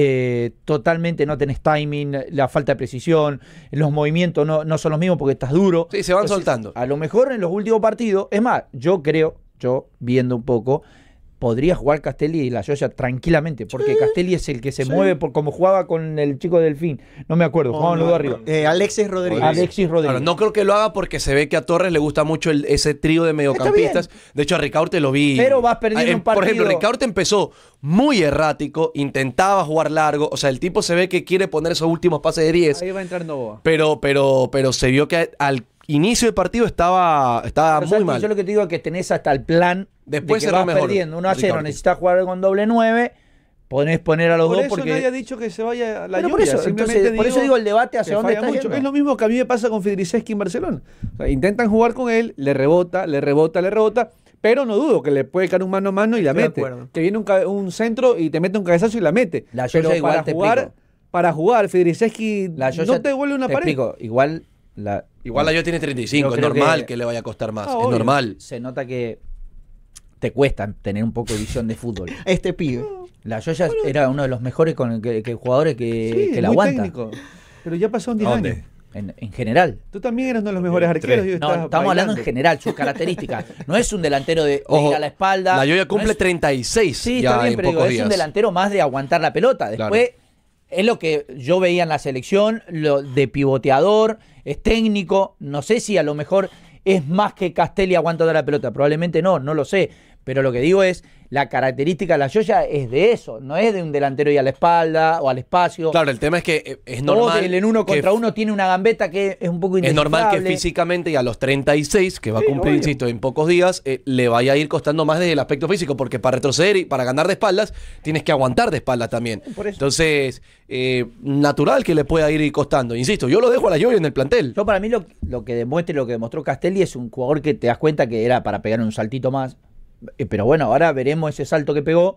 totalmente, no tenés timing, la falta de precisión, los movimientos no son los mismos porque estás duro. Sí, se van Entonces, soltando. A lo mejor en los últimos partidos, es más, yo viendo un poco, podría jugar Castelli y la Yoya tranquilamente, porque Castelli es el que se mueve por como jugaba con el chico de Delfín. No me acuerdo, jugaban los dos arriba. Alexis Rodríguez. Alexis Rodríguez. Claro, no creo que lo haga porque se ve que a Torres le gusta mucho ese trío de mediocampistas. De hecho, a Ricaurte lo vi. Pero vas perdiendo un Por ejemplo, partido. Ricaurte empezó muy errático, intentaba jugar largo. O sea, el tipo se ve que quiere poner esos últimos pases de 10. Ahí va a entrar Novoa. Pero se vio que al inicio del partido estaba Pero sabes muy que mal. Yo lo que te digo es que tenés hasta el plan Después de que cerró vas mejor, perdiendo 1-0, Ricaurte. necesitas jugar con doble 9, podés poner a los Por dos eso porque... nadie ha dicho que se vaya a la Pero por Yoya. eso, Simplemente entonces, por eso digo el debate hacia que dónde falla está mucho. yendo. Es lo mismo que a mí me pasa con Fidriceski en Barcelona. O sea, intentan jugar con él, le rebota, pero no dudo que le puede caer un mano a mano y la Estoy de mete. acuerdo. Que viene un centro y te mete un cabezazo y la mete. La Yoya pero igual te explico. para jugar, Fidriceski La Yoya, no te devuelve una te pared. explico, igual Igual la tiene 35, Yo es creo normal que le vaya a costar más. Ah, Es obvio. normal. se nota que te cuesta tener un poco de visión de fútbol. Este pibe. La Yoya era uno de los mejores jugadores que Sí, la muy aguanta. técnico. Pero ya pasaron 10 ¿A años. dónde? En general. Tú también eras uno de los mejores arqueros. y hoy No, estás estamos hablando en bailando. general, sus características. No es un delantero de Ojo, ir a la espalda. La Yoya no cumple es- 36 Sí, ya está bien, en pero digo, pocos es días. un delantero más de aguantar la pelota. Después, es lo que yo veía en la selección, lo de pivoteador, es técnico. No sé si a lo mejor es más que Castelli aguantando la pelota. Probablemente no lo sé. Pero lo que digo es, la característica de la Yoya es de eso. No es de un delantero y a la espalda o al espacio. Claro, el tema es que es O normal. del en uno que contra uno tiene una gambeta que es un poco Es normal que indescifrable. físicamente y a los 36, que va a Sí, cumplir, obvio. insisto, en pocos días, le vaya a ir costando más desde el aspecto físico, porque para retroceder y para ganar de espaldas, tienes que aguantar de espaldas también. Por eso. Entonces, natural que le pueda ir costando. Insisto, yo lo dejo a la Yoya en el plantel. Yo para mí lo que demostró Castelli es un jugador que te das cuenta que era para pegar un saltito más. Pero bueno, ahora veremos ese salto que pegó.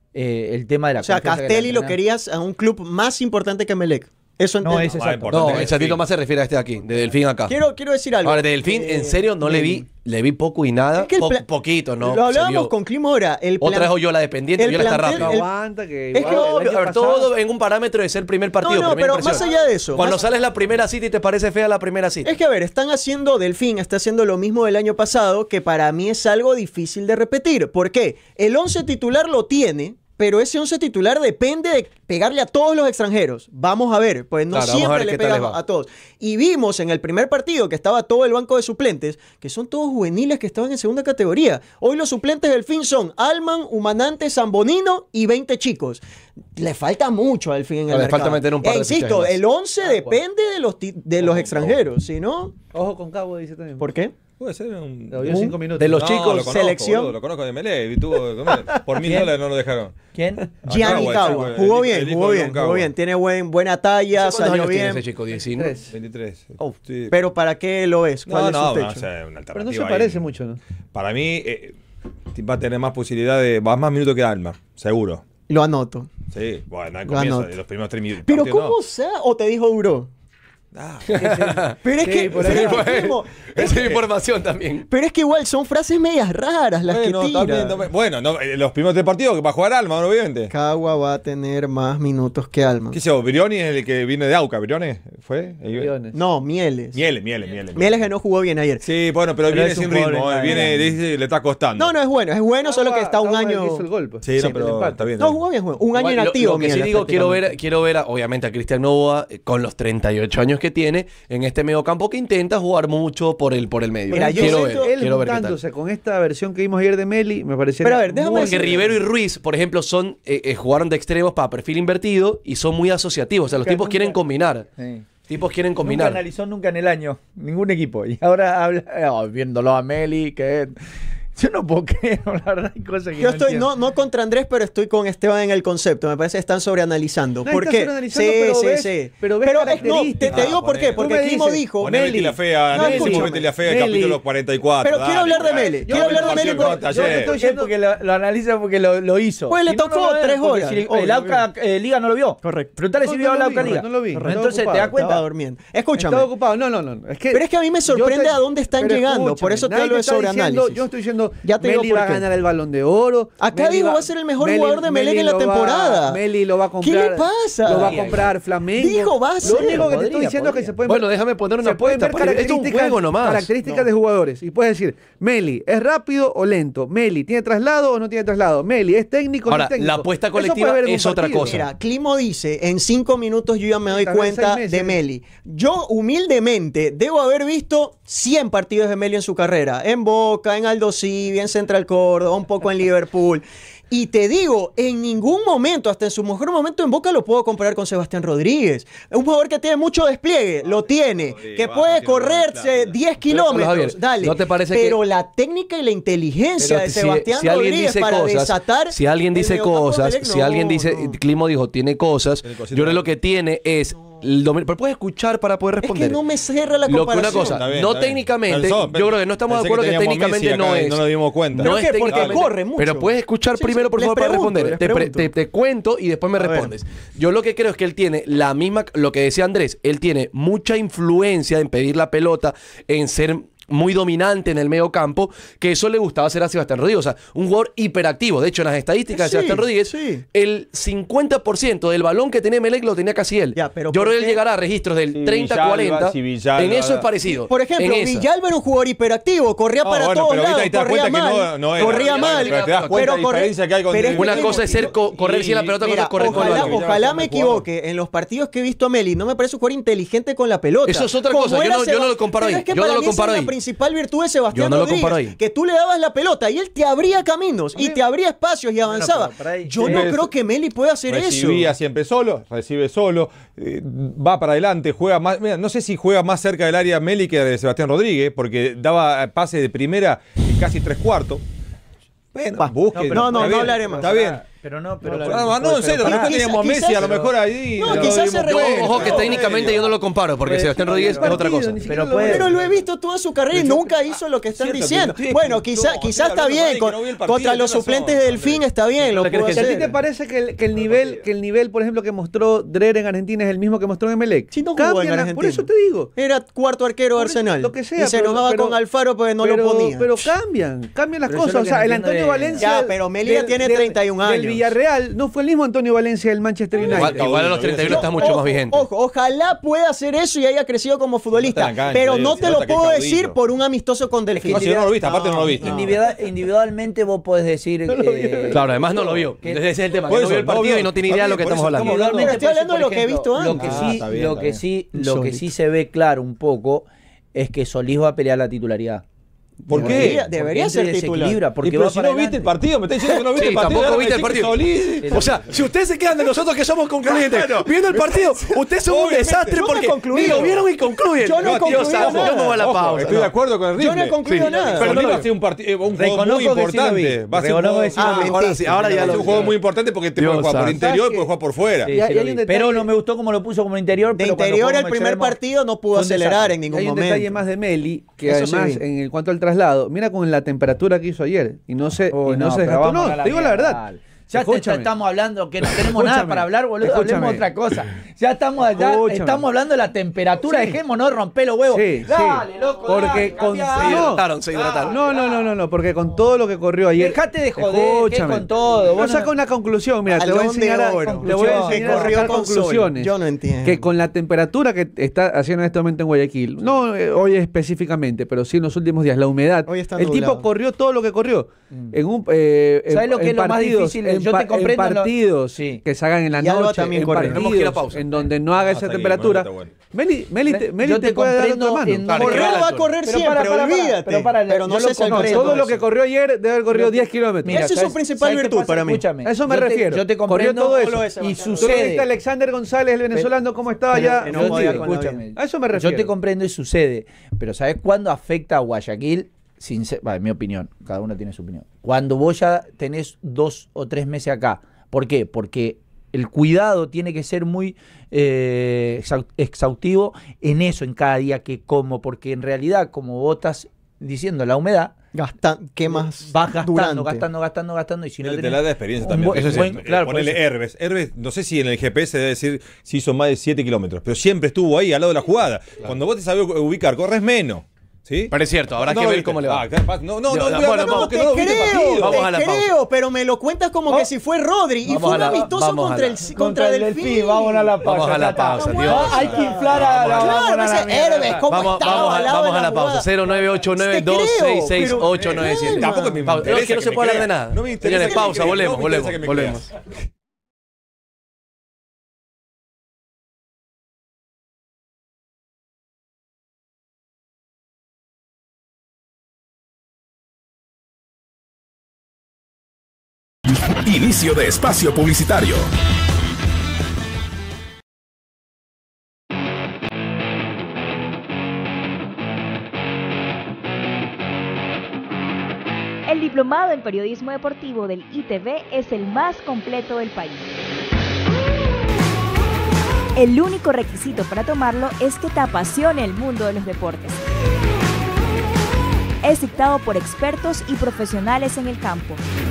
El tema de la O sea, confianza que Castelli le lo dan. querías a un club más importante que Melec. Eso No, entiendo. ese Ah, exacto. importante. No, el saltito más se refiere a este de aquí, de Delfín acá. Quiero decir algo. Ahora, de Delfín, en serio, no le vi poco y nada. Es que el plan- Poquito, ¿no? Lo Se hablábamos vio. con Clima ahora. Otra vez Oyola dependiente, el Oyola está plantel- rápido. el- Aguanta que Es igual que el obvio, año A ver, pasado- todo en un parámetro de ser primer partido. No, primera pero más impresión. allá de eso. Cuando más- sales la primera cita y te parece fea la primera cita. Es que, a ver, están haciendo, Delfín está haciendo lo mismo del año pasado, que para mí es algo difícil de repetir. ¿Por qué? El 11 titular lo tiene, pero ese 11 titular depende de pegarle a todos los extranjeros. Vamos a ver, pues no Claro, vamos a siempre ver le qué tal pegan les va. a todos. Y vimos en el primer partido que estaba todo el banco de suplentes, que son todos juveniles que estaban en segunda categoría. Hoy los suplentes del Delfín son Alman, Humanante, Zambonino y 20 chicos. Le falta mucho al Delfín en el Le mercado. falta meter un par de insisto, fichajes más. el 11 depende de los extranjeros, ¿sí no? Ojo con Cabo, dice también. ¿Por qué? Puede ser un... Lo vio 5 minutos. de los No, chicos, lo conozco, selección. boludo, lo conozco de Melé. Por $1000 no lo dejaron. ¿Quién? Gianni Cagua. Jugó bien, jugó bien, jugó bien. Tiene buena talla, ¿Cuántos salió años tiene bien. ese chico? 19. 23. Oh, Sí. Pero ¿para qué lo es? ¿Cuál No, es su no, techo? o sea, una alternativa. Pero no se ahí. parece mucho, ¿no? Para mí va a tener más posibilidad de... más minutos que Alma, seguro. Lo anoto. Sí, bueno, al Lo comienzo, anoto. de los primeros 3 minutos. Pero ¿cómo sabe? ¿O te dijo Duró? Pero es Sí, que, por pero ahí es va. que, primo, Esa es información también. pero es que igual son frases medias raras las Bueno, que tira. también. Bueno, no, los primeros 3 partidos que va a jugar Alma, obviamente. Cagua va a tener más minutos que Alma. ¿Qué sé yo? Brioni es el que viene de Auca. ¿Brioni fue? Millones. No, Mieles. Mieles. Mieles que no jugó bien ayer. Sí, bueno, pero Pero viene es un sin ritmo. jugador Viene, le está costando. No, es bueno, solo que está un Agua, año. que hizo el gol, pues. Sí, no, el pero empate. está bien. No, jugó bien, un año Igual, inactivo. Lo que sí Mieles, digo, prácticamente. quiero ver obviamente a Cristian Novoa con los 38 años que tiene en este mediocampo que intenta jugar mucho por el medio. Mira, yo quiero siento- ver, Él quiero ver qué tal. juntándose con esta versión que vimos ayer de Meli, me pareció. Pero a ver, déjame Porque decir- Rivero y Ruiz, por ejemplo, son jugaron de extremos para perfil invertido y son muy asociativos. O sea, los tipos quieren combinar. Sí. Tipos quieren Nunca combinar. analizó nunca en el año ningún equipo. Y ahora habla, viéndolo a Meli, que yo no puedo creer, la verdad, hay cosas que Yo estoy entiendo. no contra Andrés, pero estoy con Esteban en el concepto. Me parece que están sobreanalizando. No, ¿Por está qué? sobreanalizando, Sí, pero sí, ves- sí. pero ves no, características. te digo por qué. Tú Porque me Climo dices, dijo. Poné Betty la Fea, No, Nelson, escúchame. Betty la Fea, Meli. capítulo 44. Pero quiero hablar de Meli. Quiero hablar de Meli porque- porque... Yo le estoy diciendo porque lo analiza porque lo hizo. Pues le Si no, tocó no lo ve, 3 porque horas. Si Obvio, el Auca Liga no lo vio. Correcto. Preguntale si vio el Auca Liga. No lo vi. Entonces Estaba te das ocupado. cuenta. Estaba durmiendo. Escúchame. Estaba ocupado. No. Pero es que a mí me sorprende a dónde están pero llegando, escúchame, por eso te nadie hablo de está diciendo- sobreanálisis. Yo estoy diciendo, Ya te digo Meli por va a qué. ganar el Balón de Oro. Acá Meli digo, va a ser el mejor jugador de Melec en la lo va- temporada. Meli lo va a comprar. ¿Qué le pasa? Lo va a comprar Flamengo. Dijo, va a Lo ser. único que te estoy Podría, diciendo es que podría. se pueden Bueno, déjame poner una se pueden apuesta. ver porque esto es un juego nomás. características de jugadores. Y puedes decir, Meli, ¿es rápido o lento? Meli, ¿tiene traslado o no tiene traslado? Meli, ¿es técnico o no Ahora, es técnico? la apuesta Eso colectiva puedes ver en un es otra partido. cosa. Mira, Climo dice, en 5 minutos yo ya me doy Tal vez cuenta 6 meses. de Meli. Yo, humildemente, debo haber visto 100 partidos de Meli en su carrera. En Boca, en Aldo Civi, en Central Córdoba, un poco en Liverpool. Y te digo, en ningún momento, hasta en su mejor momento en Boca, lo puedo comparar con Sebastián Rodríguez. Un jugador que tiene mucho despliegue, lo tiene. Que puede correrse 10 kilómetros, Javier, dale. ¿no te parece Pero que- la técnica y la inteligencia Pero de Sebastián si alguien Rodríguez dice para cosas, desatar si alguien el dice mediocampo de cosas, Melec, si alguien dice, no. Climo dijo, tiene cosas, Tiene cositas. yo creo que lo que tiene es el dominio. Pero puedes escuchar para poder Es responder. que no me cierra la Lo que comparación. una cosa, Está bien, no está bien. técnicamente, Perdón, yo creo que no estamos de pensé acuerdo que teníamos técnicamente Messi acá no y es. no nos dimos cuenta. ¿Pero No qué? es Porque técnicamente- corre mucho. Pero puedes escuchar Sí, primero, sí, por les favor, para pregunto, responder. les Te, pregunto. te cuento y después me ver. respondes. Yo lo que creo es que él tiene la misma, lo que decía Andrés, él tiene mucha influencia en pedir la pelota, en ser muy dominante en el medio campo, que eso le gustaba hacer a Sebastián Rodríguez. O sea, un jugador hiperactivo. De hecho, en las estadísticas de Sí, Sebastián Rodríguez, sí. el 50% del balón que tenía Melec lo tenía casi él. Ya, pero yo ¿por creo que él qué? llegará a registros del Si 30-40. Villalba, si Villalba- en eso es parecido. Por ejemplo, En esa. Villalba era un jugador hiperactivo, corría No, para bueno, todos pero ahorita lados, ahí te das corría cuenta que mal, no era corría Villalba, mal. pero te das cuenta la corre- diferencia que hay con pero es que Una tengo- cosa es ser correr sin la pelota, otra cosa Mira, es correr con el ojalá, balón. ojalá me equivoque. En los partidos que he visto a Meli, no me parece un jugador inteligente con la pelota. Eso es otra Como cosa, yo era no- yo no lo comparo Pero ahí, es que yo no para lo mí esa comparo es ahí. la principal virtud de Sebastián Yo no lo Rodríguez, comparo ahí. que tú le dabas la pelota y él te abría caminos y te abría espacios y avanzaba. pero por ahí- Yo Sí, no es- creo que Meli pueda hacer Recibía eso. siempre solo, recibe solo, va para adelante, juega más. Mira, no sé si juega más cerca del área Meli que de Sebastián Rodríguez, porque daba pase de primera y casi 3/4. Bueno, Va, busque. no, no, está no bien, hablaré más. Está bien. Pero no, pero No, en serio, pero nosotros teníamos a quizás- Messi, a lo mejor ahí. No, lo quizás dimos se cuenta. revuelve. Ojo que No, técnicamente yo no lo comparo, porque Pues, Sebastián no, Rodríguez es partido, otra cosa. ni siquiera Pero lo puede- veo. Pero lo he visto toda su carrera y nunca hizo lo que están Cierto, diciendo. pero estoy- Bueno, no, quizá estoy está hablando bien. con alguien que no vio el partido, Contra los tenés suplentes razón, de Delfín está bien, lo ¿Qué puedo crees ¿Y a ti hacer. te parece que el nivel, por ejemplo, que mostró Dreher en Argentina es el mismo que mostró en Emelec? Sí, no jugó en Cambian Argentina. por eso te digo. Era cuarto arquero de Por eso, Arsenal. lo que sea, y se pero- enojaba pero- con Alfaro porque no pero, lo ponía. Pero cambian las Pero yo cosas. lo O que sea, no el entiendo Antonio es- Valencia. Ya, pero Melilla tiene 31 años. Del Villarreal no fue el mismo Antonio Valencia del Manchester United. Igual a los 31 está mucho más vigente. Ojo, ojalá pueda hacer eso y haya crecido como futbolista. No está en la cancha, pero Diego, no se te lo nota que es puedo caudillo. decir por un amistoso con Delfín. No, si no lo viste, aparte no lo viste. Individualmente vos podés decir. Claro, además no lo vio. ¿Qué? Ese es el tema. Por Que no eso, vio el no partido vio. y no tiene idea de lo que Por estamos eso, hablando. estamos Pero estoy hablando de lo que he por visto ejemplo, antes. está bien, está bien. Lo que sí se ve claro un poco es que Solís va a pelear la titularidad. ¿Por qué? Debería ser titular. desequilibra, porque Pero va si para no viste adelante. el partido, me está diciendo que no viste Sí, el partido. tampoco ahora viste me el decís que partido. Solís. O sea, si ustedes se quedan de nosotros que somos concluyentes, Claro. viendo el partido, ustedes son un Obviamente. desastre Yo no he porque concluido. ni lo vieron y concluyen. Yo no he Dios concluido santo, nada. yo me voy a la Ojo, pausa. estoy de acuerdo con el Yo no he rifle. concluido nada. Pero no lo va a vi. ser un juego muy Reconozco que sí lo vi. importante. Va a ser un Reconozco juego- que sí lo vi. Ahora sí, ahora ya va a ser lo un juego muy importante porque te Dios puede jugar por santo. interior, ¿Sabes puede jugar por fuera. Sí, Y sí hay lo un vi. detalle- Pero no me gustó como lo puso como interior. De pero cuando interior, jugó el como primer extremo, partido no pudo fue un acelerar desastre. en ningún Hay un momento. detalle más de Meli, que Eso sí además vi. en cuanto al traslado, mira con la temperatura que hizo ayer y no se, Uy, y no se pero desgastó. vamos No, a te digo la verdad. dale. Ya Escúchame. estamos hablando que no tenemos nada Escúchame. para hablar, boludo. Escúchame. Hablemos de otra cosa. Ya estamos allá, Escúchame. estamos hablando de la temperatura. Sí. Dejémonos romper los huevos. Sí, Dale, sí. loco. Porque dale, con- cambiá. Se No. hidrataron, se hidrataron. No, porque con todo lo que corrió ayer. Dejate de joder, ¿qué Escúchame. con todo? No Vos no- saca una conclusión, mira, te voy a Balón de enseñar a, oro. te voy a Conclusión. enseñar a Corrió sacar con sol. conclusiones. Yo no entiendo. Que con la temperatura que está haciendo en este momento en Guayaquil, no hoy específicamente, pero sí en los últimos días, la humedad, Hoy está el nublado. tipo corrió todo lo que corrió. En un, ¿Sabes lo que en es lo más partidos, difícil? en Yo te comprendo en en lo- partidos Sí. que se hagan en la Y Alba noche, también en corrió. Tenemos que ir a partidos pausa. en donde no haga esa Hasta ahí, temperatura. está bueno. Meli yo te puede dar comprendo otra mano. en Claro, Correr claro. va a correr Pero siempre, olvídate. pero no yo sé lo si alcanza comprendo. Todo lo que corrió ayer debe haber corrido 10 kilómetros. Esa es su ¿sabes- principal sabes qué virtud pasa? para mí. Escúchame. A eso me Yo te- refiero. Yo te Corrió comprendo todo eso. Solo ese, y Sebastián. ¿Tú no viste a sucede. Alexander González, el venezolano, cómo estaba ya? en un día con la Escúchame. A eso me refiero. Yo te comprendo y sucede, pero ¿sabes cuándo afecta a Guayaquil? En mi opinión, cada uno tiene su opinión. Cuando vos ya tenés 2 o 3 meses acá. ¿Por qué? Porque el cuidado tiene que ser muy exhaustivo en eso, en cada día que como, porque en realidad, como vos estás diciendo, la humedad ¿Qué más? vas gastando, durante? gastando, y si no Te tenés la da experiencia un también. buen- Eso es, buen- claro, por ponele eso. Herbes, no sé si en el GPS debe decir si hizo más de 7 kilómetros, pero siempre estuvo ahí al lado de la jugada. Cuando vos te sabes ubicar, corres menos. ¿Sí? Pero es cierto, habrá No que lo ver viste. cómo le va. Ah, claro, no, Bueno, vamos, que no lo viste el partido. Vamos a la pausa. creo, pero me lo cuentas como que si fue Rodri. Y Vamos fue a un la- amistoso vamos a contra, la- contra Delfín. Vamos a la pausa. Vamos a la ya está. pausa, ¿Cómo Dios. es? Hay que inflar a la Claro, ese Herbes, ¿cómo Vamos, estaba vamos, al lado vamos de a la pausa. jugada? 0989-266-897. Tampoco me Pausa. interesa No, es que no se me puede hablar de creas. nada. No me interesa Señores, que me pausa, creas. volvemos, No me volvemos, interesa que me volvemos. creas. Inicio de espacio publicitario. El diplomado en periodismo deportivo del ITV es el más completo del país. El único requisito para tomarlo es que te apasione el mundo de los deportes. Es dictado por expertos y profesionales en el campo.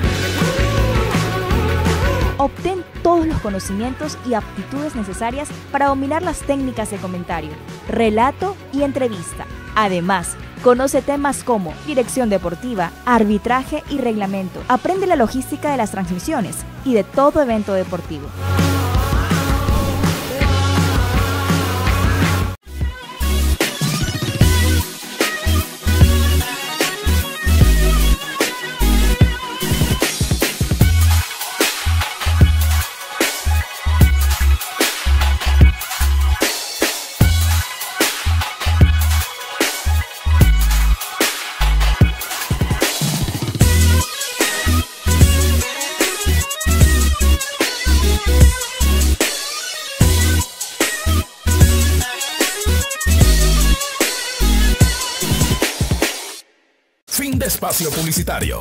Obtén todos los conocimientos y aptitudes necesarias para dominar las técnicas de comentario, relato y entrevista. Además, conoce temas como dirección deportiva, arbitraje y reglamento. Aprende la logística de las transmisiones y de todo evento deportivo. Fin de espacio publicitario.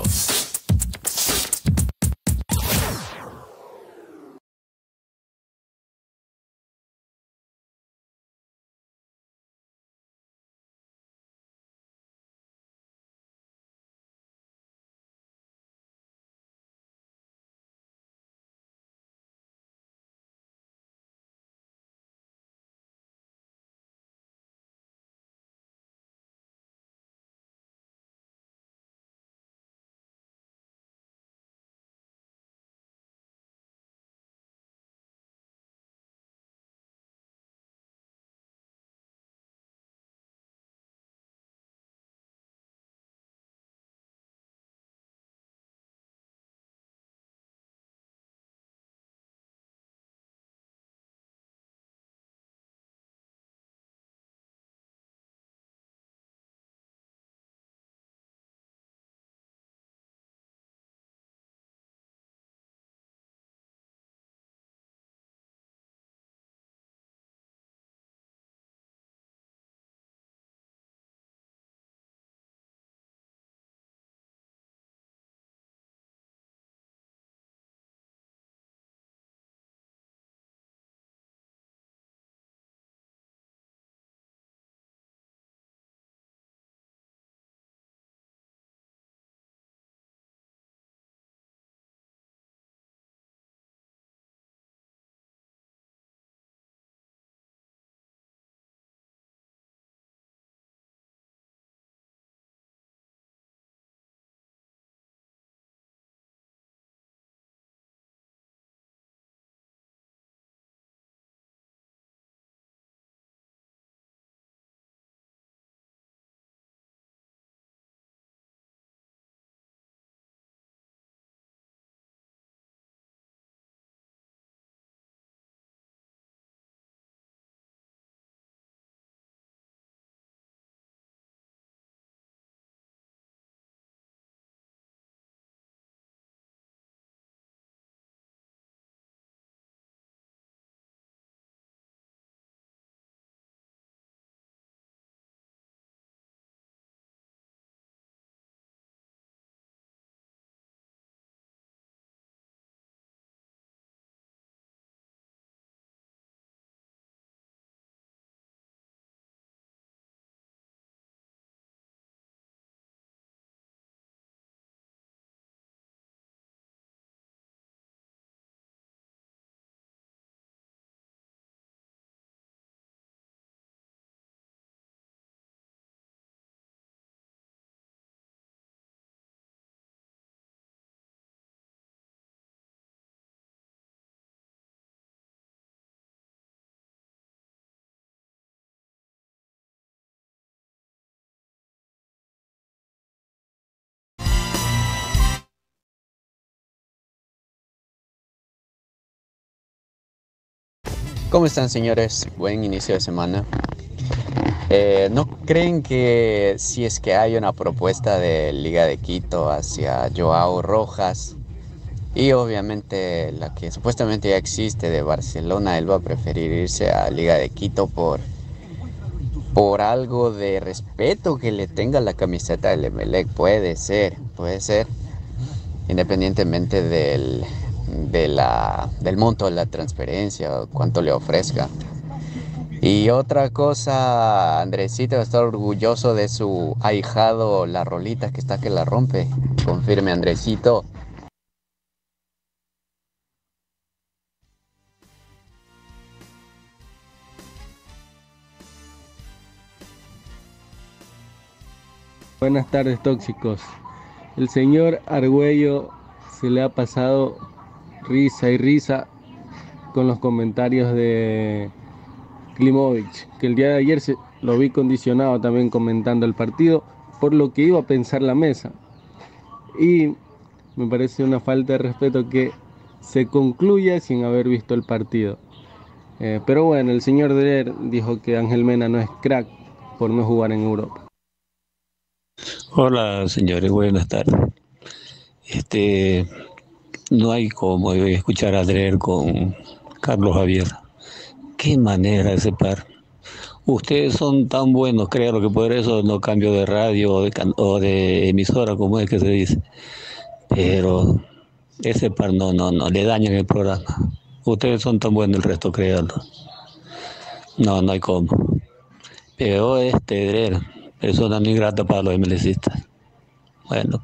¿Cómo están, señores? Buen inicio de semana. ¿No creen que si es que hay una propuesta de Liga de Quito hacia Joao Rojas y obviamente la que supuestamente ya existe de Barcelona, él va a preferir irse a Liga de Quito por algo de respeto que le tenga la camiseta del Emelec? Puede ser, independientemente del monto de la transferencia o cuánto le ofrezca. Y otra cosa, Andresito está orgulloso de su ahijado, la Rolita, que está que la rompe. Confirme, Andresito. Buenas tardes, tóxicos. El señor Argüello se le ha pasado risa y risa con los comentarios de Klimovic, que el día de ayer lo vi condicionado también comentando el partido por lo que iba a pensar la mesa. Y me parece una falta de respeto que se concluya sin haber visto el partido. Pero bueno, el señor Dreher dijo que Ángel Mena no es crack por no jugar en Europa. Hola señores, buenas tardes. No hay como escuchar a Dreher con Carlos Javier. Qué manera ese par. Ustedes son tan buenos, creo que por eso no cambio de radio o de emisora, como es que se dice. Pero ese par no, le dañan el programa. Ustedes son tan buenos, el resto créanlo. No hay como. Pero Dreher, persona muy grata para los MLCistas. Bueno.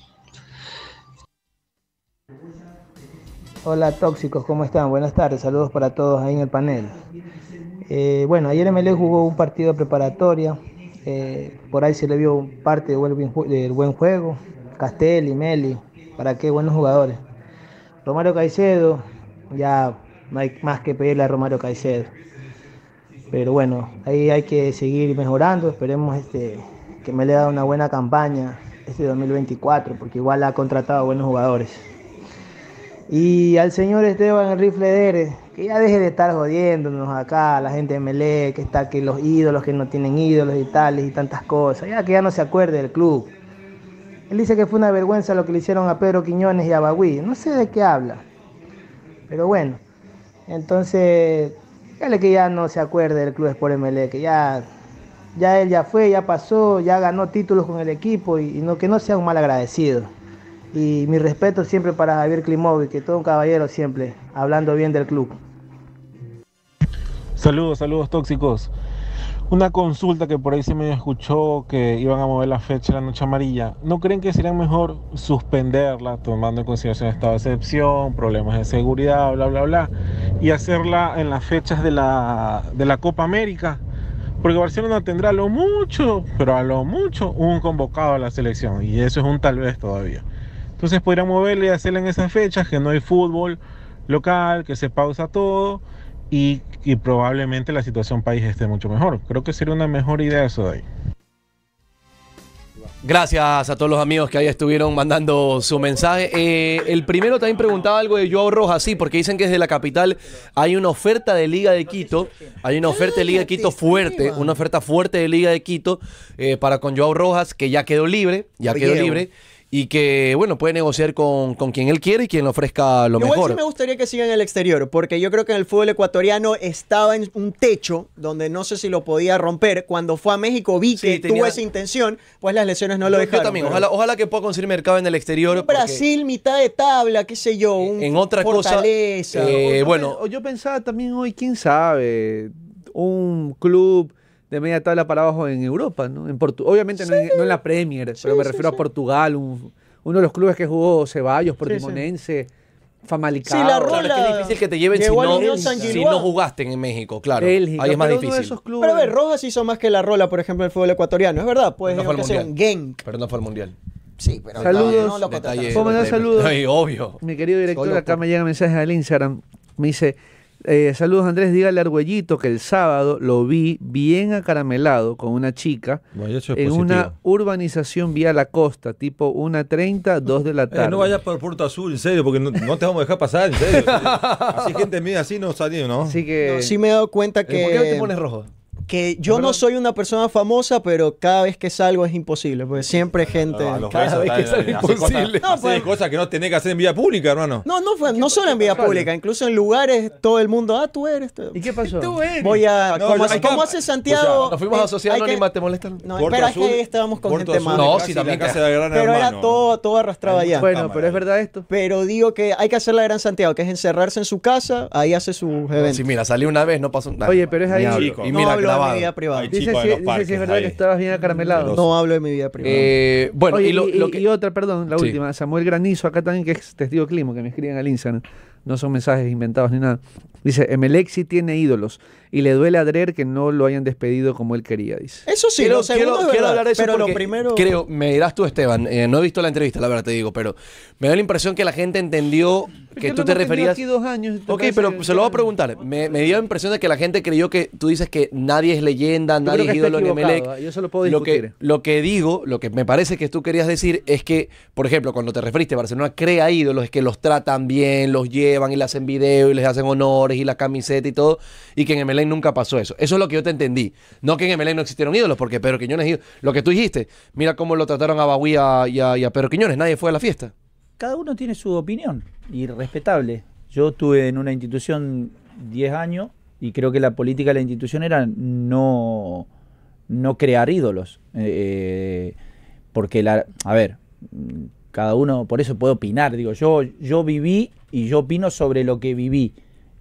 Hola tóxicos, ¿cómo están? Buenas tardes, saludos para todos ahí en el panel. Bueno, ayer Emelec jugó un partido preparatoria, por ahí se le vio parte del buen juego, Castelli, Meli, para qué buenos jugadores. Romario Caicedo, ya no hay más que pedirle a Romario Caicedo. Pero bueno, ahí hay que seguir mejorando, esperemos que Emelec haga una buena campaña este 2024, porque igual ha contratado buenos jugadores. Y al señor Esteban el Rifle Dere, que ya deje de estar jodiéndonos acá, la gente de Emelec, que está que los ídolos que no tienen ídolos y tales y tantas cosas, ya que ya no se acuerde del club. Él dice que fue una vergüenza lo que le hicieron a Pedro Quiñones y a Bagüí, no sé de qué habla, pero bueno, entonces, dígale que ya no se acuerde del club Sport Emelec, que ya él ya fue, ya pasó, ya ganó títulos con el equipo y no, que no sea un mal agradecido. Y mi respeto siempre para Javier Klimovic, que todo un caballero siempre, hablando bien del club. Saludos tóxicos. Una consulta que por ahí se me escuchó que iban a mover la fecha de la noche amarilla. ¿No creen que sería mejor suspenderla, tomando en consideración estado de excepción, problemas de seguridad, bla, bla, bla, y hacerla en las fechas de la Copa América? Porque Barcelona tendrá a lo mucho un convocado a la selección, y eso es un tal vez todavía. Entonces podrían moverle y hacerla en esas fechas, que no hay fútbol local, que se pausa todo y probablemente la situación país esté mucho mejor. Creo que sería una mejor idea eso de ahí. Gracias a todos los amigos que ahí estuvieron mandando su mensaje. El primero también preguntaba algo de Joao Rojas, sí, porque dicen que desde la capital hay una oferta de Liga de Quito, hay una oferta de Liga de Quito fuerte, una oferta fuerte de Liga de Quito para con Joao Rojas, que ya quedó libre, y que, bueno, puede negociar con quien él quiere y quien le ofrezca lo mejor. Igual sí me gustaría que siga en el exterior, porque yo creo que en el fútbol ecuatoriano estaba en un techo donde no sé si lo podía romper. Cuando fue a México vi que tuvo esa intención, pues las lesiones no lo dejaron. Yo también, ojalá que pueda conseguir mercado en el exterior. Brasil, mitad de tabla, qué sé yo, en otra Fortaleza. Bueno, yo pensaba también hoy, quién sabe, un club de media tabla para abajo en Europa, ¿no? Obviamente no en la Premier, pero me refiero a Portugal, uno de los clubes que jugó Ceballos, Portimonense, Famalicão. Sí, la Rola, claro, es que es difícil que te lleven si no jugaste en México, claro. Bélgica, ahí es más difícil. Pero a ver, Rojas hizo más que la Rola, por ejemplo, en el fútbol ecuatoriano, es verdad, pues no que sea un Genk. Pero no fue al Mundial. Sí, pero saludos. No ¿Puedo mandar saludos? Ay, obvio. Mi querido director, acá me llegan mensajes al Instagram, me dice: Saludos Andrés, dígale a Argüellito que el sábado lo vi bien acaramelado con una chica Bueno, eso es en positivo. una urbanización vía la costa, tipo 1:30, 2 de la tarde. No vayas por Puerto Azul, en serio, porque no te vamos a dejar pasar, en serio. Así gente mía, así no salimos, ¿no? Así que... No, sí me he dado cuenta que... ¿Por qué te pones rojo? Que yo no soy una persona famosa, pero cada vez que salgo es imposible, porque siempre gente... A los cada besos, vez que está- salgo es hace imposible. cosas- hace cosas que no tenés que hacer en vía pública, hermano. No solo en vía pública, incluso en lugares, todo el mundo, tú eres. ¿Y qué pasó? Voy a... No, como hay que- hace Santiago... Nos fuimos a Sociedad hay que- Anónima, ¿te molestan? No, Puerto pero es Azul, que ahí estábamos con Puerto gente Azul, más. No, casi sí, la también casa de Gran Pero era Hermano. todo arrastrado allá. Bueno, pero es verdad esto. Pero digo que hay que hacer la Gran Santiago, que es encerrarse en su casa, ahí hace sus eventos. Sí, mira, salí una vez, no pasó nada. Oye, pero es ahí... Ni Chico. hablo. Y No mira, hablo de grabado. mi vida privada. Hay Dice chicos si en los es parques verdad ahí. que estabas bien acaramelado. No hablo de mi vida privada. Bueno, Oye, y lo que... y otra, perdón, la Sí. última. Samuel Granizo, acá también, que es testigo clima, que me escriben al Instagram. No son mensajes inventados ni nada. Dice, Emelec sí tiene ídolos y le duele a Drer que no lo hayan despedido como él quería, dice. Eso sí, lo segundo es verdad, hablar de eso pero lo porque primero... creo, me dirás tú, Esteban, no he visto la entrevista, la verdad te digo, pero me da la impresión que la gente entendió que tú te referías... Aquí 2 años. ¿te Ok, parece pero que- se lo voy a preguntar. Me dio la impresión de que la gente creyó que tú dices que nadie es leyenda, Yo nadie creo es que está ídolo en equivocado, Emelec. yo se lo puedo Lo discutir. lo que digo, lo que me parece que tú querías decir es que, por ejemplo, cuando te referiste a Barcelona crea ídolos, es que los tratan bien, los llevan y le hacen video y les hacen honores y la camiseta y todo, y que en Emelec nunca pasó eso. Eso es lo que yo te entendí. No que en Emelec no existieron ídolos, porque Pedro Quiñones es ídolo. Lo que tú dijiste, mira cómo lo trataron a Bagüí y a Pedro Quiñones, nadie fue a la fiesta. Cada uno tiene su opinión y respetable. Yo estuve en una institución 10 años y creo que la política de la institución era no crear ídolos. Porque, a ver, cada uno, por eso puede opinar. Digo, yo viví y yo opino sobre lo que viví.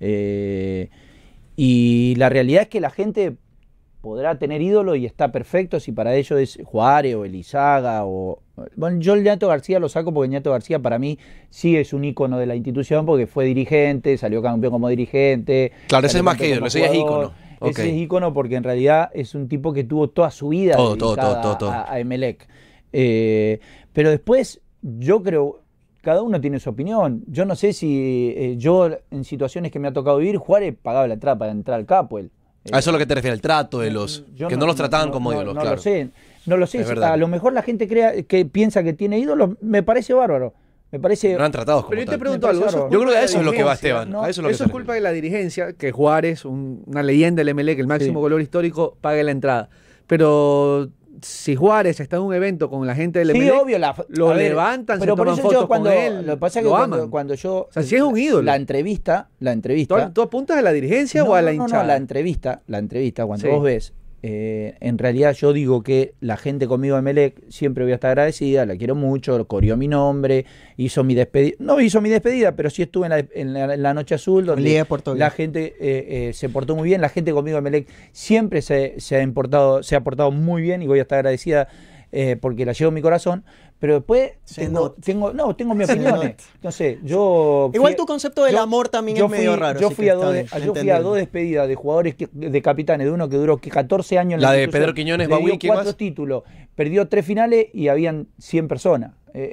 Y la realidad es que la gente podrá tener ídolo y está perfecto si para ellos es Juárez o Elizaga o... Bueno, yo el Ñato García lo saco porque el Ñato García para mí sí es un ícono de la institución porque fue dirigente, salió campeón como dirigente. Claro, ese salió es más que campeón ídolo, como ese ya es jugador. ícono. Ok. Ese es ícono porque en realidad es un tipo que tuvo toda su vida Todo, dedicada todo. a Emelec. Pero después yo creo... Cada uno tiene su opinión. Yo no sé si yo en situaciones que me ha tocado vivir, Juárez pagaba la entrada para entrar al Capuel. A eso es lo que te refiere, el trato de los... Yo que no los trataban como ídolos, no claro. No lo sé. Es verdad. A lo mejor la gente que piensa que tiene ídolos, me parece bárbaro. Me parece... No eran tratados como Pero yo te tal. pregunto Me algo. parece eso bárbaro. Yo creo que a culpa eso de es lo la que va dirigencia, Esteban. ¿no? A eso es lo que Eso se es culpa de la dirigencia, que Juárez, una leyenda del Emelec, el máximo Sí. goleador histórico, pague la entrada. Pero si Juárez está en un evento con la gente del Sí, Emelec, obvio. lo a ver, levantan, pero se por toman eso fotos yo cuando... con él, Lo que pasa es que lo cuando, aman. cuando yo... O sea, si es un ídolo. La entrevista... ¿Tú apuntas a la dirigencia o a la hinchada? No, la entrevista, cuando Sí. vos ves, en realidad yo digo que la gente conmigo de Emelec siempre voy a estar agradecida, la quiero mucho, corrió mi nombre, hizo mi despedida, no hizo mi despedida, pero sí estuve en la Noche Azul, donde Liga de Puerto la Viejo. gente se portó muy bien, la gente conmigo de Emelec siempre se ha portado muy bien y voy a estar agradecida porque la llevo en mi corazón, pero después tengo mis Se opiniones. nota. No sé, yo... Igual tu concepto del amor también es medio raro. Yo así fui que a está dos bien, yo fui a entendible. 2 despedidas de jugadores, de capitanes, de uno que duró 14 años en La de institución, Pedro Quiñones, le dio Bagüí, ¿quién 4 más? títulos, perdió 3 finales y habían 100 personas.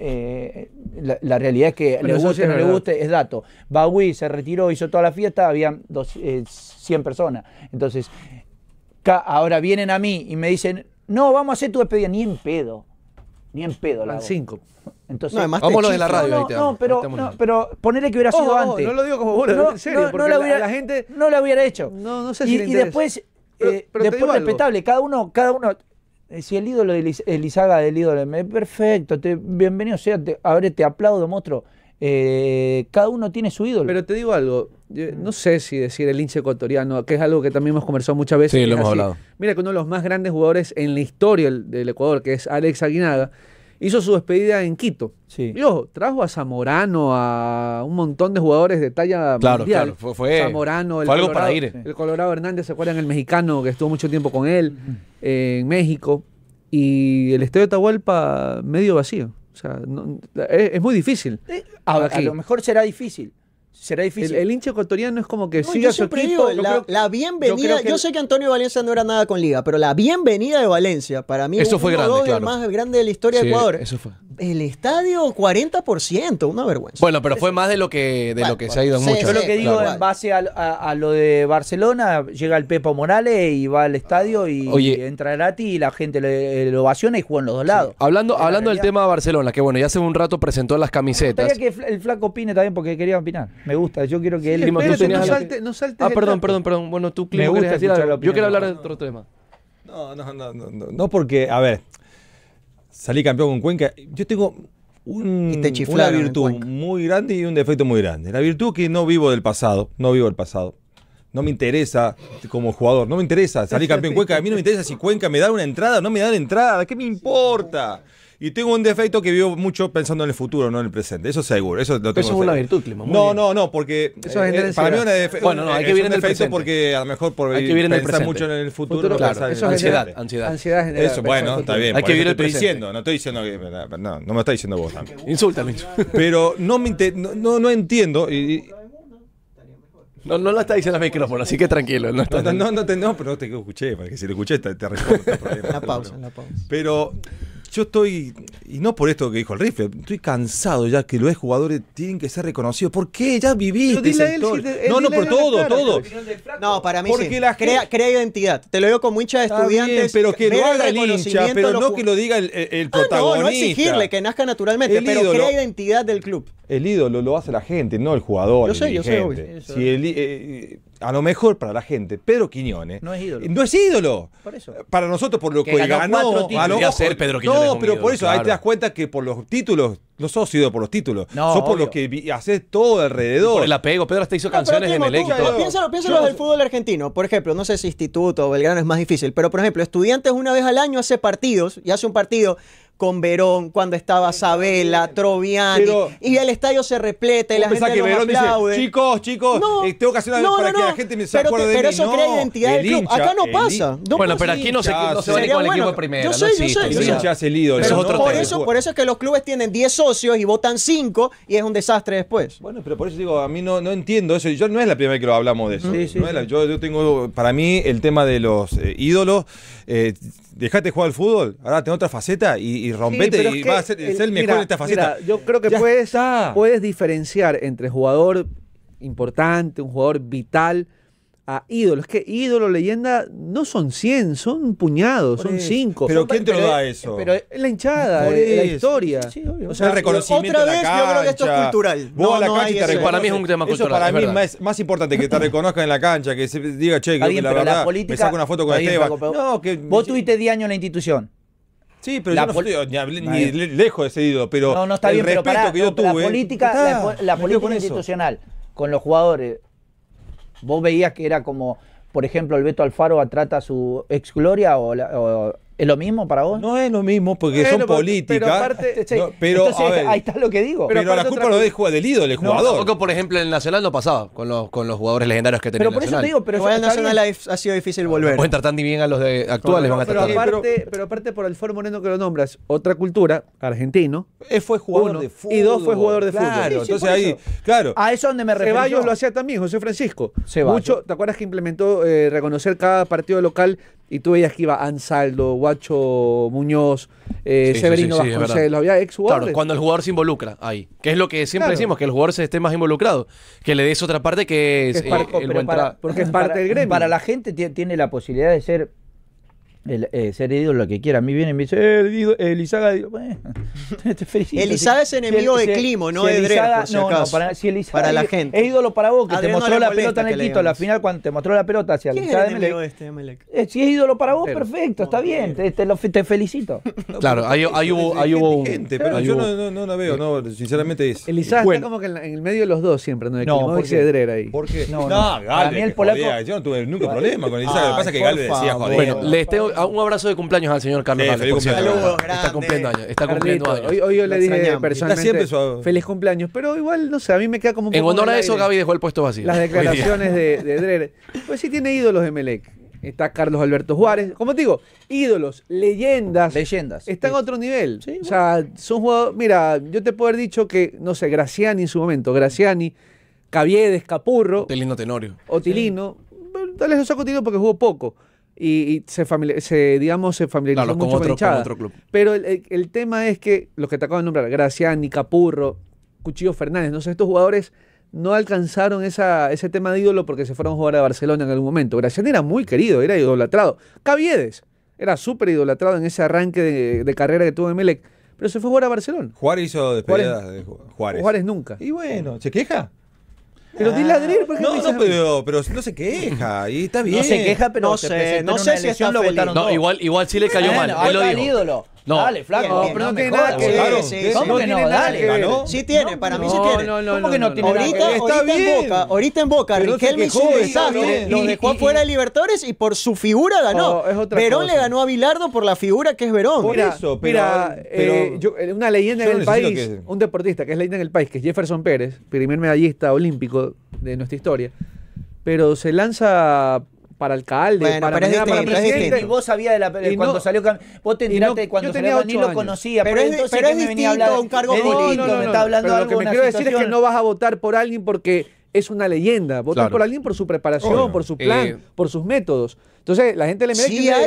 La realidad es que Pero le eso sí guste es o no le verdad. guste, es dato. Bagüí se retiró, hizo toda la fiesta, habían 100 personas. Entonces, ahora vienen a mí y me dicen, no, vamos a hacer tu despedida. Ni en pedo. La Van hago. 5. Entonces, No, además Vamos te los de la chiflan. radio, ahí te amo. pero ponerle que hubiera sido Ojo, antes. no lo digo como burla, en serio, porque la gente no la hubiera hecho. no sé si le y interesa. después, Pero te después digo algo. respetable, cada uno, si el ídolo de Elizaga del ídolo, perfecto, bienvenido sea, te aplaudo, monstruo. Cada uno tiene su ídolo. Pero te digo algo, no sé si decir el hincha ecuatoriano, que es algo que también hemos conversado muchas veces. Sí, que lo es hemos así. hablado. Mira que uno de los más grandes jugadores en la historia del Ecuador, que es Alex Aguinaga, hizo su despedida en Quito. Sí. Y ojo, trajo a Zamorano, a un montón de jugadores de talla Claro, mundial. claro, fue Zamorano, fue algo para ir. El Colorado Hernández, ¿se acuerdan? El mexicano que estuvo mucho tiempo con él en México. Y el estadio de Atahualpa medio vacío. O sea, es muy difícil. A Aquí. lo mejor será difícil. El hincha ecuatoriano es como que No, siga yo su siempre equipo. digo, la bienvenida, creo que yo sé que Antonio Valencia no era nada con Liga, pero la bienvenida de Valencia, para mí Eso fue uno grande, dos del claro. más grande de la historia Sí, de Ecuador. eso fue. El estadio, 40%, una vergüenza. Bueno, pero fue más de lo que se ha ido en sí, muchas. Yo lo que digo claro. en base a lo de Barcelona, llega el Pepo Morales y va al estadio y Oye. entra gratis y la gente lo ovaciona y juega en los dos lados. Hablando del realidad. tema de Barcelona, que bueno, ya hace un rato presentó las Me camisetas. gustaría que el flaco opine también porque quería opinar. Me gusta, yo quiero que él... Primo, tú Espérate, tenías no saltes Ah, el perdón, dato. perdón. Bueno, tú, Me Climo, gusta querías decir escuchar algo. la Yo opinión quiero de hablar de los otro tema. No porque, a ver, salí campeón con Cuenca. Yo tengo Y te una chiflaron en virtud Cuenca. muy grande y un defecto muy grande. La virtud que no vivo del pasado, no me interesa como jugador, no me interesa salir campeón en Cuenca. A mí no me interesa si Cuenca me da una entrada o no me da una entrada. ¿Qué me importa? Y tengo un defecto que vivo mucho pensando en el futuro, no en el presente. Eso seguro. Eso lo tengo. Eso es una virtud, Climo. Muy No, bien. no, porque Eso es generar para mí ansiedad. Bueno, no, hay que vivir en el defecto presente. porque a lo mejor por Hay que vivir en el pensar presente. mucho en el futuro, Futuro, no claro, pensar en eso el es ansiedad, presente. ansiedad. Ansiedad general. Eso, bueno, está bien. Hay por que eso vivir te el estoy presente. diciendo, no estoy diciendo que. No me lo estás diciendo vos también. Insúltame. Pero no entiendo. No lo está diciendo al micrófono, así que tranquilo. No, está No, pero no te escuché, para que si lo escuché te respondo. No hay problema. La pausa. Pero yo estoy, y no por esto que dijo el rifle, estoy cansado ya que los jugadores tienen que ser reconocidos. ¿Por qué? Ya viviste Pero dile esa a él historia. si te- No, dile a pero él en la cara, todo. No, para mí Porque sí. la gente- Crea identidad. Te lo digo como hincha de Está estudiantes. bien, pero que ver lo haga el hincha, reconocimiento pero a los no ju- que lo diga el protagonista. No exigirle que nazca naturalmente, El pero ídolo. crea identidad del club. El ídolo lo hace la gente, no el jugador. Yo el sé, dirigente. obvio. Si a lo mejor para la gente, Pedro Quiñones No es ídolo. No es ídolo. Por eso. Para nosotros, por lo Que que ganó ganó. 4 títulos. Podría ser Pedro Quiñones No, un pero ídolo, por eso ahí claro. te das cuenta que por los títulos, no sos ídolo por los títulos. No, sos por obvio. lo que haces todo alrededor. Por el apego, Pedro hasta hizo canciones de Melec y todo. Piénsalo del fútbol argentino. Por ejemplo, no sé si Instituto o Belgrano es más difícil, pero por ejemplo, Estudiantes una vez al año hace partidos y hace un partido con Verón, cuando estaba Sabela, Troviani, Pero- y el estadio se repleta y la Vos gente pensás que los Verón dice, aplaude. chicos, No, tengo que hacer una no, para no, que no. la gente me se Pero acuerde te- de pero mí. eso No, crea identidad del el club. hincha, Acá no el pasa. No Bueno, pasa. pero aquí no se va ni Sería con el equipo bueno. de primera. Yo no sé, existe. El yo sé. hincha hace el ídolo. Eso es no, otro Por tema. eso es que los clubes tienen 10 socios y votan 5 y es un desastre después. Bueno, pero por eso digo, a mí no entiendo eso. Yo no es la primera vez que lo hablamos de eso. Sí, sí, No es yo tengo, para mí, el tema de los ídolos. Dejate jugar al fútbol, ahora tenés otra faceta y rompete pero y es que vas a ser el mejor mira, en esta faceta. mira, yo creo que Ya está. puedes diferenciar entre jugador importante, un jugador vital, a ídolo. Es que ídolo, leyenda, no son 100, son un puñado, Por son eso. 5. Pero ¿quién te lo da eso? Pero es la hinchada, Por es la eso. historia. Sí, obvio. O sea, el reconocimiento Otra en la vez yo creo que esto es cancha. cultural. Vos No, a la no cancha hay y te ese- reconoce. Para mí es un tema cultural, Eso para es mí verdad. es más importante que te reconozcan en la cancha, que se diga, che, Está que bien, la pero verdad, la política... me saco una foto con Está bien, Esteban. Flaco, pero No, que vos tuviste 10 años en la institución. Sí, pero La yo no pol- estoy ni lejos de ese ídolo, pero No está el bien, pero respeto pará, que yo no, la tuve. política, está, la me quedo política con eso. institucional con los jugadores, vos veías que era como, por ejemplo, el Beto Alfaro trata a su ex Gloria o ¿es lo mismo para vos? No es lo mismo porque son políticas. pero aparte- Sí, No, pero, entonces, a ver, ahí está lo que digo. pero aparte la culpa otra no es del ídolo, del jugador. Tampoco, por ejemplo, en el Nacional no pasaba con los jugadores legendarios que tenía Pero el por eso te Nacional. digo, pero Igual eso el está Nacional bien. ha sido difícil volver. Pueden tratar ni bien a los de actuales, van a Pero tratar bien. aparte, pero aparte por el Foro Moreno que lo nombras, otra cultura, argentino. Fue jugador Uno, de fútbol. y dos fue jugador de fútbol. Claro, Sí, sí, entonces por ahí, eso. claro. A eso es donde me refiero. Ceballos yo. lo hacía también, José Francisco. Ceballos. Mucho, ¿te acuerdas que implementó reconocer cada partido local y tú veías que iba Ansaldo, Guacho Muñoz, Severino sí, es Vasconcelos, había ex jugadores? Claro, cuando el jugador se involucra ahí. Que es lo que siempre Claro. decimos, que el jugador se esté más involucrado. Que le des otra parte que es Que es parte- el Pero buen tra- porque es parte del gremio. Para la gente tiene la posibilidad de ser ser ídolo lo que quiera. A mí viene y me dice, Elizaga, digo, bueno, te felicito. Elizaga es enemigo de Climo, no de Drer, por si acaso. si Elizaga Para la es- gente. es ídolo para vos, que A te Drer no mostró le la molesta pelota en que el le Quito, la digamos. final cuando te mostró la pelota hacia ¿Quién es Elizaga el de enemigo Melec. de este Emelec? Si es ídolo para vos, Pero- perfecto, está bien, te felicito. Claro, ahí hubo un... Gente, pero ahí yo hubo- no la veo, no, sinceramente es. Elizaga Bueno, está como que en el medio de los dos siempre, ¿no? De No, Klimovic ¿por y qué? de Drer ahí. ¿por qué? No, No, no. Galvez, Para mí el que polaco- jodía. Yo no tuve nunca problema con Elizaga. Lo que pasa es que por Galvez decía favor. joder. Bueno, les tengo un abrazo de cumpleaños al señor Carlos Sí, Gales, feliz por cierto. cumpleaños. Saludos, Está grande. cumpliendo años. Está cumpliendo Carlito, años. hoy yo le Lo dije extrañamos. personalmente Está siempre su- feliz cumpleaños, pero igual, no sé, a mí me queda como un En poco honor en el a eso, aire Gaby dejó el puesto vacío. las Hoy día. declaraciones de Drer. Pues sí tiene ídolos de Melec. Está Carlos Alberto Juárez. Como te digo, ídolos, leyendas. Leyendas. Está en otro nivel. Sí, o sea, son jugadores. Mira, yo te puedo haber dicho que, no sé, Graciani en su momento, Graciani, Caviedes, Capurro, Telino Tenorio. Otilino. Bueno, tal vez lo saco Otilino porque jugó poco. y se familiarizó Claro, mucho con la hinchada. otro club. Pero el tema es que los que te acabo de nombrar, Graciani, Capurro, Cuchillo Fernández, no sé, estos jugadores no alcanzaron ese tema de ídolo porque se fueron a jugar a Barcelona en algún momento. Graciani era muy querido, era idolatrado. Caviedes era súper idolatrado en ese arranque de carrera que tuvo en Emelec, pero se fue a jugar a Barcelona. Juárez hizo despedida de Juárez. Juárez nunca. Y bueno, ¿se queja? Pero dile a Adriel, ¿por qué No, me dices a mí? pero no se queja, y está bien. No se queja, pero No se sé, presentó no en sé una si elección, está lo feliz. votaron No, todos. igual sí le cayó mal. Bueno, Él lo ahí está el dijo. ídolo. No. Dale, flaco. Bien, pero no me tiene jodas. nada que ver. Claro, Sí, ¿qué? ¿Cómo que no? Dale. ganó. Sí tiene, para mí sí tiene. ¿Cómo que no tiene nada que ver? Ahorita bien. en Boca, Pero no se Riquelme hizo quejó, un está desastre, bien. lo dejó afuera de Libertadores y por su figura ganó. Oh, es otra Verón cosa. le ganó a Bilardo por la figura que es Verón. Por Mira, eso, pero- una leyenda yo en el necesito país, que- un deportista que es leyenda en el país, que es Jefferson Pérez, primer medallista olímpico de nuestra historia, pero se lanza para alcalde, Bueno, para pero es mañana para distinto, es presidente. distinto. Y vos sabías Y cuando no- salió vos te y no- enteraste cuando yo salió tenía ni 8 lo años. conocía, Pero pero es- entonces pero que es me venía a distinto hablar a un cargo es político. distinto, me está hablando pero de lo que algo, me una quiero decir es que situación. no vas a votar por alguien porque es una leyenda, votas Claro. por alguien por su preparación, Obvio. por su plan, por sus métodos. Entonces, la gente le mete Sí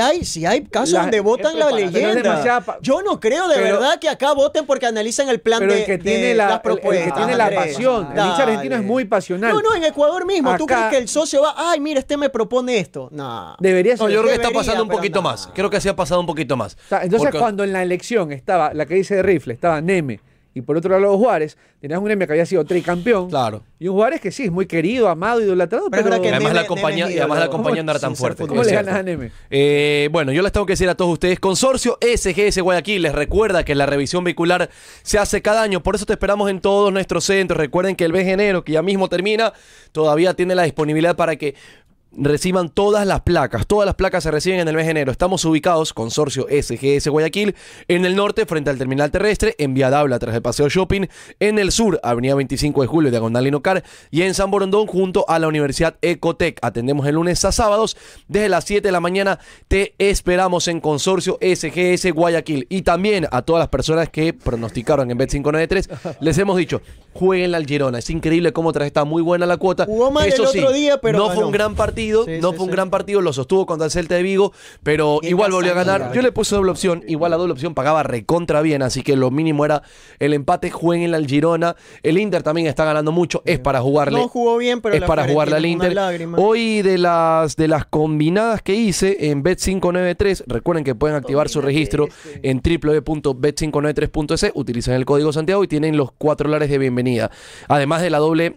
hay casos donde votan la pero es leyenda. demasiada Yo no creo de pero- verdad que acá voten porque analizan el plan pero de el que tiene de la, las propuestas. el que tiene la Andrés. pasión, el hincha argentino es Dale. muy pasional. No, en Ecuador mismo. ¿Tú Acá- crees que el socio va, ay, mira, este me propone esto? No. Debería ser. No, yo creo que está Debería, pasando un pero poquito no. más. Creo que sí ha pasado un poquito más. O sea, entonces, Porque- cuando en la elección estaba la que dice de rifle, estaba Neme, y por otro lado Juárez, tenías un Neme que había sido tricampeón. Claro. Y un Juárez que sí, es muy querido, amado, idolatrado, Pero es pero, verdad que además Neme- la compañía, Neme es y además la ídolo. compañía no era Sin tan ser fuerte. futbolista. ¿cómo es le cierto. ganas a Neme? Bueno, yo les tengo que decir a todos ustedes, Consorcio SGS Guayaquil les recuerda que la revisión vehicular se hace cada año, por eso te esperamos en todos nuestros centros. Recuerden que el mes de enero, que ya mismo termina, todavía tiene la disponibilidad para que reciban todas las placas se reciben en el mes de enero. Estamos ubicados, Consorcio SGS Guayaquil, en el norte frente al terminal terrestre, en Vía Dabla tras el Paseo Shopping, en el sur, Avenida 25 de Julio, diagonal Linocar, y en San Borondón junto a la Universidad Ecotec. Atendemos de lunes a sábados desde las 7 de la mañana. Te esperamos en Consorcio SGS Guayaquil. Y también a todas las personas que pronosticaron en Bet593, les hemos dicho, jueguen al Girona. Es increíble cómo tras está muy buena la cuota. Jugó mal Eso el sí, otro día, pero no fue ganó. un gran partido, Sí, no sí, fue un sí. gran partido, lo sostuvo contra el Celta de Vigo, pero Y igual volvió a ganar. Casanilla. Yo le puse doble opción, igual la doble opción pagaba recontra bien, así que lo mínimo era el empate. Jueguen al Girona. El Inter también está ganando mucho, es para jugarle. No jugó bien, pero es la para jugarle al Fiorentina es Inter. una lágrima. Hoy de las combinadas que hice en Bet593, recuerden que pueden activar su registro en www.bet593.es, utilizan el código Santiago y tienen los $4 de bienvenida. Además de la doble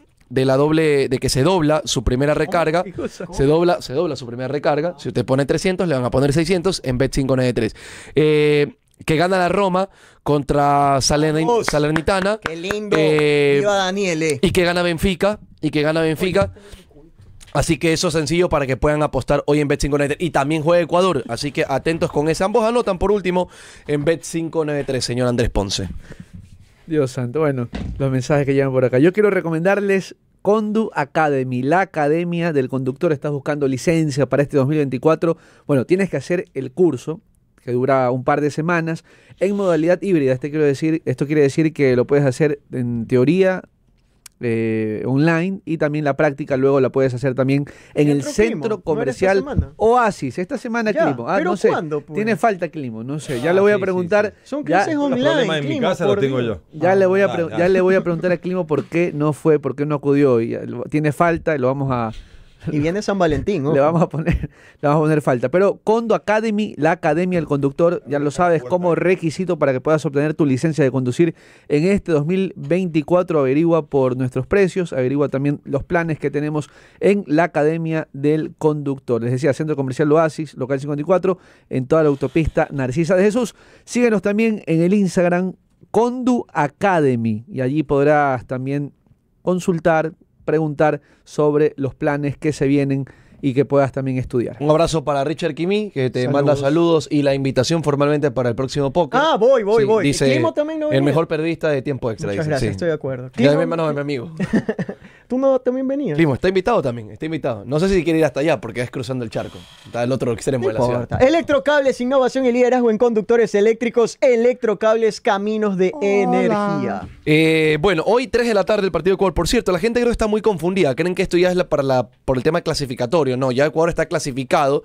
de que se dobla su primera recarga. ¿Qué cosa? Se dobla su primera recarga. Si usted pone 300, le van a poner 600 en Bet593. Que gana la Roma contra Salernitana. Qué lindo. Eh, Viva Daniele. Y que gana Benfica. Así que eso es sencillo para que puedan apostar hoy en Bet593. Y también juega Ecuador. Así que atentos con ese. Ambos anotan por último en Bet593, señor Andrés Ponce. Dios santo, bueno, los mensajes que llegan por acá. Yo quiero recomendarles Condu Academy, la academia del conductor. Estás buscando licencia para este 2024. Bueno, tienes que hacer el curso, que dura un par de semanas, en modalidad híbrida. Esto quiere decir que lo puedes hacer en teoría online, y también la práctica luego la puedes hacer también en el Climo, centro ¿no era comercial esta semana? Oasis. Esta semana Ya, Climo. ¿pero no sé, cuándo, pues? tiene falta Climo, no sé. Ya le voy a sí, preguntar. Son ya- clases Los online. problemas en mi Clima, casa los por tengo Dios. yo. Ya le voy a ya. le voy a preguntar a Climo por qué no fue, por qué no acudió. Y tiene falta y lo vamos a Y viene San Valentín, ¿no? le vamos a poner falta. Pero Condo Academy, la academia del conductor, ya lo sabes, como requisito para que puedas obtener tu licencia de conducir en este 2024. Averigua por nuestros precios, averigua también los planes que tenemos en la academia del conductor. Les decía, Centro Comercial Oasis, local 54, en toda la autopista Narcisa de Jesús. Síguenos también en el Instagram Condu Academy, y allí podrás también consultar, preguntar sobre los planes que se vienen y que puedas también estudiar. Un abrazo para Richard Kimi, que te Saludos. manda saludos y la invitación formalmente para el próximo podcast. Ah, voy. Sí, Y dice Climo también no el venía. mejor periodista de tiempo extra. Muchas dice, gracias, sí. estoy de acuerdo. Ya es mi Climo, hermano, es mi amigo. ¿tú no también venías? Climo, está invitado también, está invitado. No sé si quiere ir hasta allá porque es cruzando el charco. Está al otro extremo No de la ciudad. importa. Electrocables, innovación y liderazgo en conductores eléctricos. Electrocables, caminos de energía. Bueno, hoy 3 de la tarde el partido de Ecuador. Por cierto, la gente creo que está muy confundida. Creen que esto ya es por el tema clasificatorio. No, ya Ecuador está clasificado.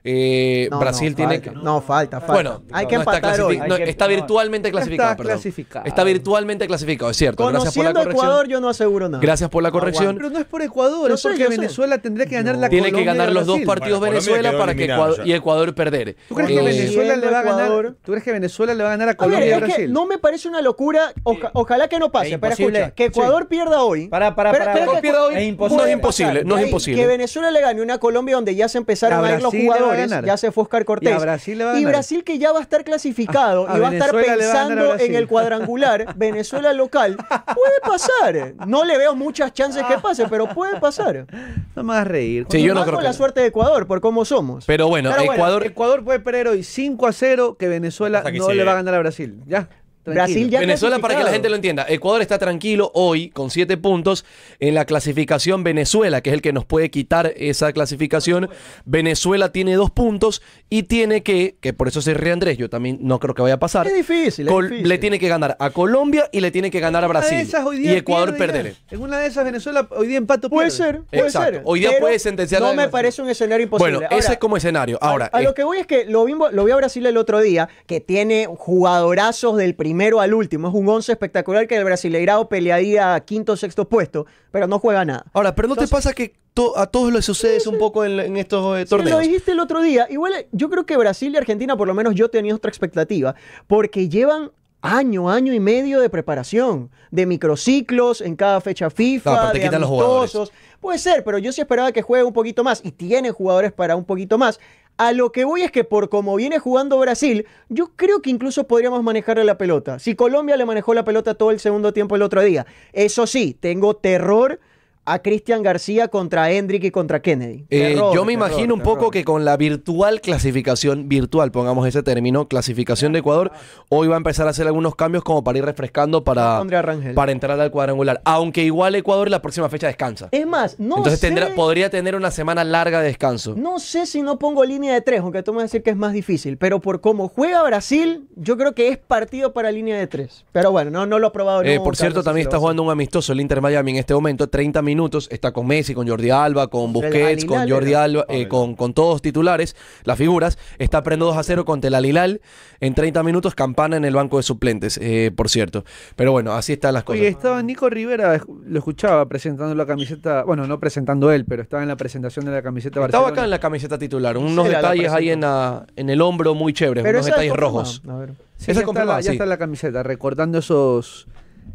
Brasil tiene falta. que... No, falta. Bueno, hay que no está empatar hoy. está virtualmente clasificado, está perdón. clasificado. Está virtualmente clasificado, es cierto. Gracias por la Conociendo corrección. Ecuador, yo no aseguro nada. Gracias por la corrección. Pero no es por Ecuador, Yo es sé, porque yo sé. Venezuela tendría que ganar la Tiene Colombia que ganar y los dos Brasil. partidos Bueno, Colombia Venezuela quedó para que eliminado Ecuador, ya. y Ecuador perder. ¿Tú crees que Venezuela le va a ganar? Ecuador. ¿Tú crees que Venezuela le va a ganar a A Colombia ver, y a es que Brasil? no me parece una locura. Ojalá que no pase. Es Pero imposible. escucha, que Ecuador pierda hoy. Para. que pierda hoy, Es imposible. no es imposible, no es que imposible. Que Venezuela le gane una Colombia donde ya se empezaron A a ir los Brasil le va a jugadores. ganar. Ya se fue Oscar Cortés. Y a Brasil le va a Y ganar. Brasil que ya va a estar clasificado A y va a estar Venezuela le va a ganar a pensando Brasil. en el cuadrangular. Venezuela local. Puede pasar. No le veo muchas chances que pase, pero puede pasar. No me vas a reír. Sí, yo no Más creo con que... la suerte de Ecuador, por cómo somos. Pero bueno, Ecuador puede perder hoy 5-0 que Venezuela Hasta que no se- le va a ganar a Brasil. Ya. Brasil ya Venezuela, para que la clasificado. gente lo entienda, Ecuador está tranquilo hoy con 7 puntos en la clasificación. Venezuela, que es el que nos puede quitar esa clasificación, Venezuela tiene 2 puntos y tiene que por eso se ríe Andrés, yo también no creo que vaya a pasar. Es difícil, es difícil. Le tiene que ganar a Colombia y le tiene que ganar a Brasil. Y Ecuador perder. En una de esas Venezuela hoy día empato Puede pierde. ser, puede Exacto. ser. Hoy día pero puede sentenciar No a- me parece un escenario imposible. Bueno, Ahora, ese es como escenario. Ahora, a lo que voy es que lo vi a Brasil el otro día, que tiene jugadorazos del primero al último. Es un 11 espectacular que el Brasileirao pelearía quinto o sexto puesto, pero no juega nada. ahora, pero ¿no te pasa que a todos les sucede eso un poco en estos Sí, torneos? lo dijiste el otro día. Igual yo creo que Brasil y Argentina, por lo menos yo tenía otra expectativa, porque llevan año y medio de preparación, de microciclos en cada fecha FIFA, No, pero te de quitan los amistosos. Puede ser, pero yo sí esperaba que juegue un poquito más y tiene jugadores para un poquito más. A lo que voy es que por como viene jugando Brasil, yo creo que incluso podríamos manejarle la pelota. Si Colombia le manejó la pelota todo el segundo tiempo el otro día. Eso sí, tengo terror a Cristian García contra Hendrick y contra Kennedy. Yo me imagino un poco que con la virtual clasificación, pongamos ese término, clasificación de Ecuador, hoy va a empezar a hacer algunos cambios como para ir refrescando para entrar al cuadrangular. Aunque igual Ecuador la próxima fecha descansa. Es más, no Entonces sé, podría tener una semana larga de descanso. no sé si no pongo línea de 3, aunque tú me vas a decir que es más difícil, pero por cómo juega Brasil, yo creo que es partido para línea de 3. Pero bueno, no lo he probado nunca, Por cierto, no sé también si está lo jugando un amistoso el Inter Miami en este momento, 30 minutos, está con Messi, con Jordi Alba, con Busquets, con Jordi Alba, con todos titulares, las figuras, está perdiendo 2-0 contra el Al Hilal en 30 minutos, campana en el banco de suplentes, por cierto. Pero bueno, así están las cosas. Oye, estaba Nico Rivera, lo escuchaba presentando la camiseta, bueno, no presentando él, pero estaba en la presentación de la camiseta Estaba Barcelona. acá en la camiseta titular, unos Sí, la detalles ahí presentó. en el hombro muy chéveres, Pero unos esa detalles es rojos. confirmada. A ver. Sí, Esa ya, confirmada, ya sí. está la camiseta, recordando esos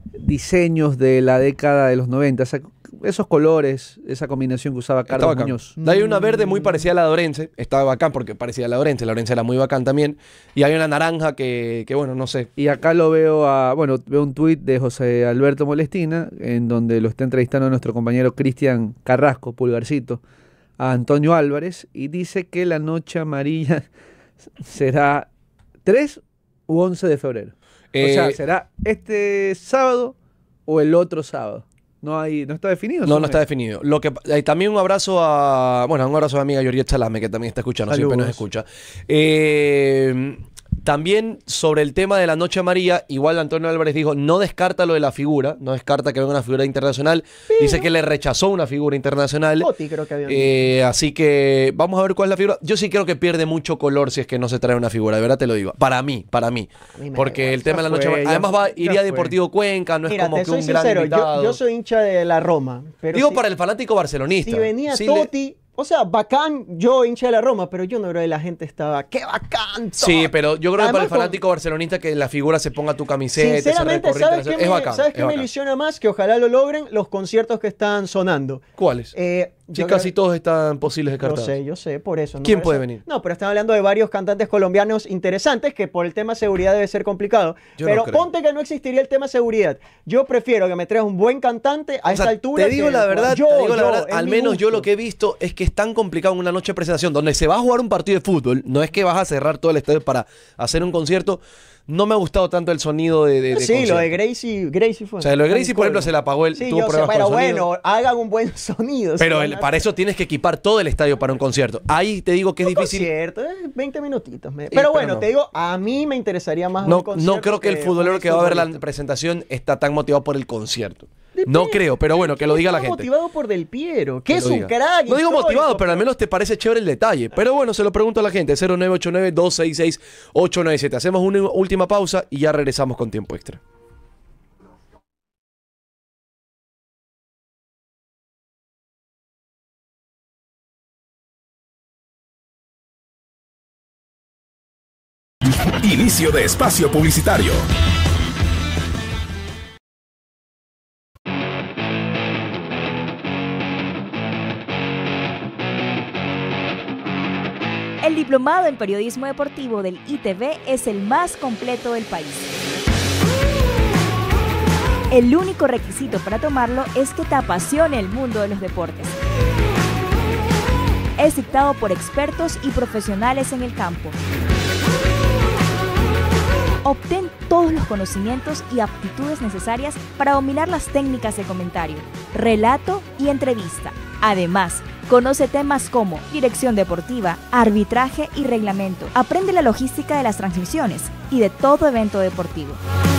diseños de la década de los 90, esos colores, esa combinación que usaba Carlos Estaba bacán. Muñoz. Hay una verde muy parecida a la de Orense. Estaba bacán porque parecía a la de Orense era muy bacán también. Y hay una naranja que bueno, no sé. Y acá veo un tuit de José Alberto Molestina, en donde lo está entrevistando nuestro compañero Cristian Carrasco, Pulgarcito, a Antonio Álvarez, y dice que la noche amarilla será 3 u 11 de febrero. O sea, será este sábado o el otro sábado. No está definido. No está definido. También un abrazo a mi amiga Georgette Salame, que también está escuchando, siempre nos escucha. También sobre el tema de la noche amarilla, igual Antonio Álvarez dijo, no descarta lo de la figura, no descarta que venga una figura internacional. Dice que le rechazó una figura internacional. Totti creo que habían dicho. Así que vamos a ver cuál es la figura. Yo sí creo que pierde mucho color si es que no se trae una figura, de verdad te lo digo. Para mí. me Porque da igual. el tema de la Ya noche fue, amarilla, además ya iría a fue. Deportivo Cuenca, no es Mira, como te que soy un gran sincero, invitado. yo soy hincha de la Roma. Pero Digo si- para el fanático barcelonista. Si venía Sí, Totti, o sea, bacán, yo hincha de la Roma, pero yo no creo que la gente estaba, ¡qué bacán! Sí, pero yo creo que para el Además, fanático barcelonista que la figura se ponga tu camiseta, ese Sinceramente, recorrido ¿sabes qué internacional, es bacán. ¿sabes es qué me bacán. ilusiona más? Que ojalá lo logren los conciertos que están sonando. ¿Cuáles? Sí, Yo casi creo- todos están posibles descartados. Yo sé, por eso. ¿Quién parece- puede venir? No, pero están hablando de varios cantantes colombianos interesantes que por el tema seguridad debe ser complicado. Yo no pero creo. ponte que no existiría el tema seguridad. Yo prefiero que me traigas un buen cantante a O sea, esta altura. te digo que- la verdad, es al mi menos yo gusto. lo que he visto es que es tan complicado en una noche de presentación donde se va a jugar un partido de fútbol, no es que vas a cerrar todo el estadio para hacer un concierto. No me ha gustado tanto el sonido de Sí, concierto. lo de Gracie fue. O sea, lo de Gracie, por ejemplo, se le apagó Sí, tuvo yo sé, pruebas pero con el sonido. bueno, hagan un buen sonido. Pero si van a- para eso tienes que equipar todo el estadio para un concierto. Ahí te digo que es Un difícil. concierto, 20 minutitos. Pero pero bueno, no. te digo, a mí me interesaría más No, un concierto no creo que el un futbolero que va a ver la futbolista. presentación está tan motivado por el concierto. No creo, pero bueno, que lo diga la Está gente. motivado por Del Piero, que Que es lo un diga. crack. No digo histórico, motivado, pero al menos te parece chévere el detalle. Pero bueno, se lo pregunto a la gente. 0989-266-897. Hacemos una última pausa y ya regresamos con tiempo extra. Inicio de espacio publicitario. El diplomado en periodismo deportivo del ITV es el más completo del país. El único requisito para tomarlo es que te apasione el mundo de los deportes. Es dictado por expertos y profesionales en el campo. Obtén todos los conocimientos y aptitudes necesarias para dominar las técnicas de comentario, relato y entrevista. Además, conoce temas como dirección deportiva, arbitraje y reglamento. Aprende la logística de las transmisiones y de todo evento deportivo.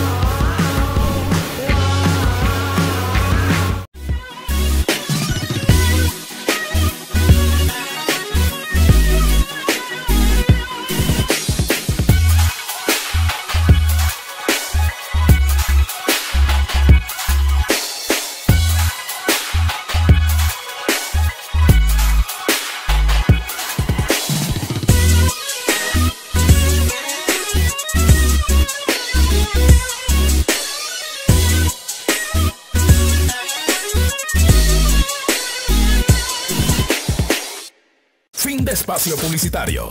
Fin de espacio publicitario.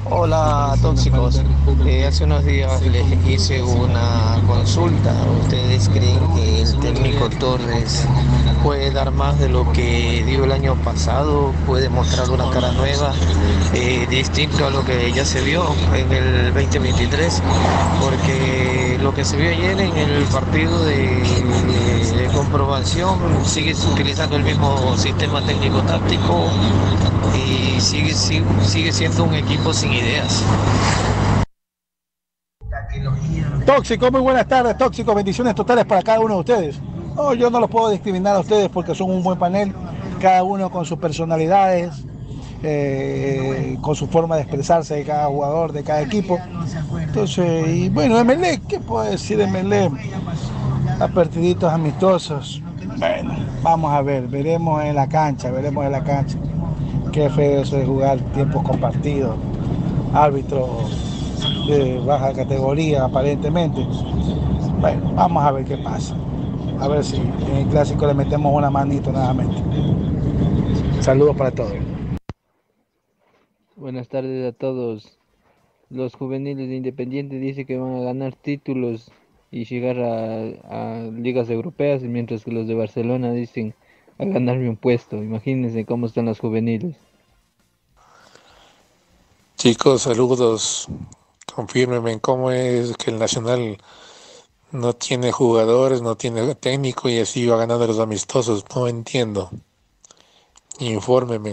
Hola tóxicos, hace unos días les hice una consulta. ¿Ustedes creen que el técnico Torres puede dar más de lo que dio el año pasado? ¿Puede mostrar una cara nueva, distinto a lo que ya se vio en el 2023? Porque lo que se vio ayer en el partido de comprobación, sigue utilizando el mismo sistema técnico-táctico y sigue siendo un equipo sin ideas. Tóxico, muy buenas tardes, tóxicos, bendiciones totales para cada uno de ustedes. No, yo no los puedo discriminar a ustedes porque son un buen panel, cada uno con sus personalidades, con su forma de expresarse de cada jugador, de cada equipo. Entonces, y bueno, Emelec, ¿qué puedo decir de Emelec? A partiditos amistosos. Bueno, vamos a ver, veremos en la cancha. Qué feo eso de jugar tiempos compartidos. Árbitros de baja categoría, aparentemente. Bueno, vamos a ver qué pasa. A ver si en el clásico le metemos una manito nuevamente. Saludos para todos. Buenas tardes a todos. Los juveniles de Independiente dicen que van a ganar títulos y llegar a ligas europeas, mientras que los de Barcelona dicen a ganarme un puesto. Imagínense cómo están los juveniles. Chicos, saludos. Confírmenme cómo es que el Nacional no tiene jugadores, no tiene técnico y así va ganando los amistosos. No entiendo. Infórmenme.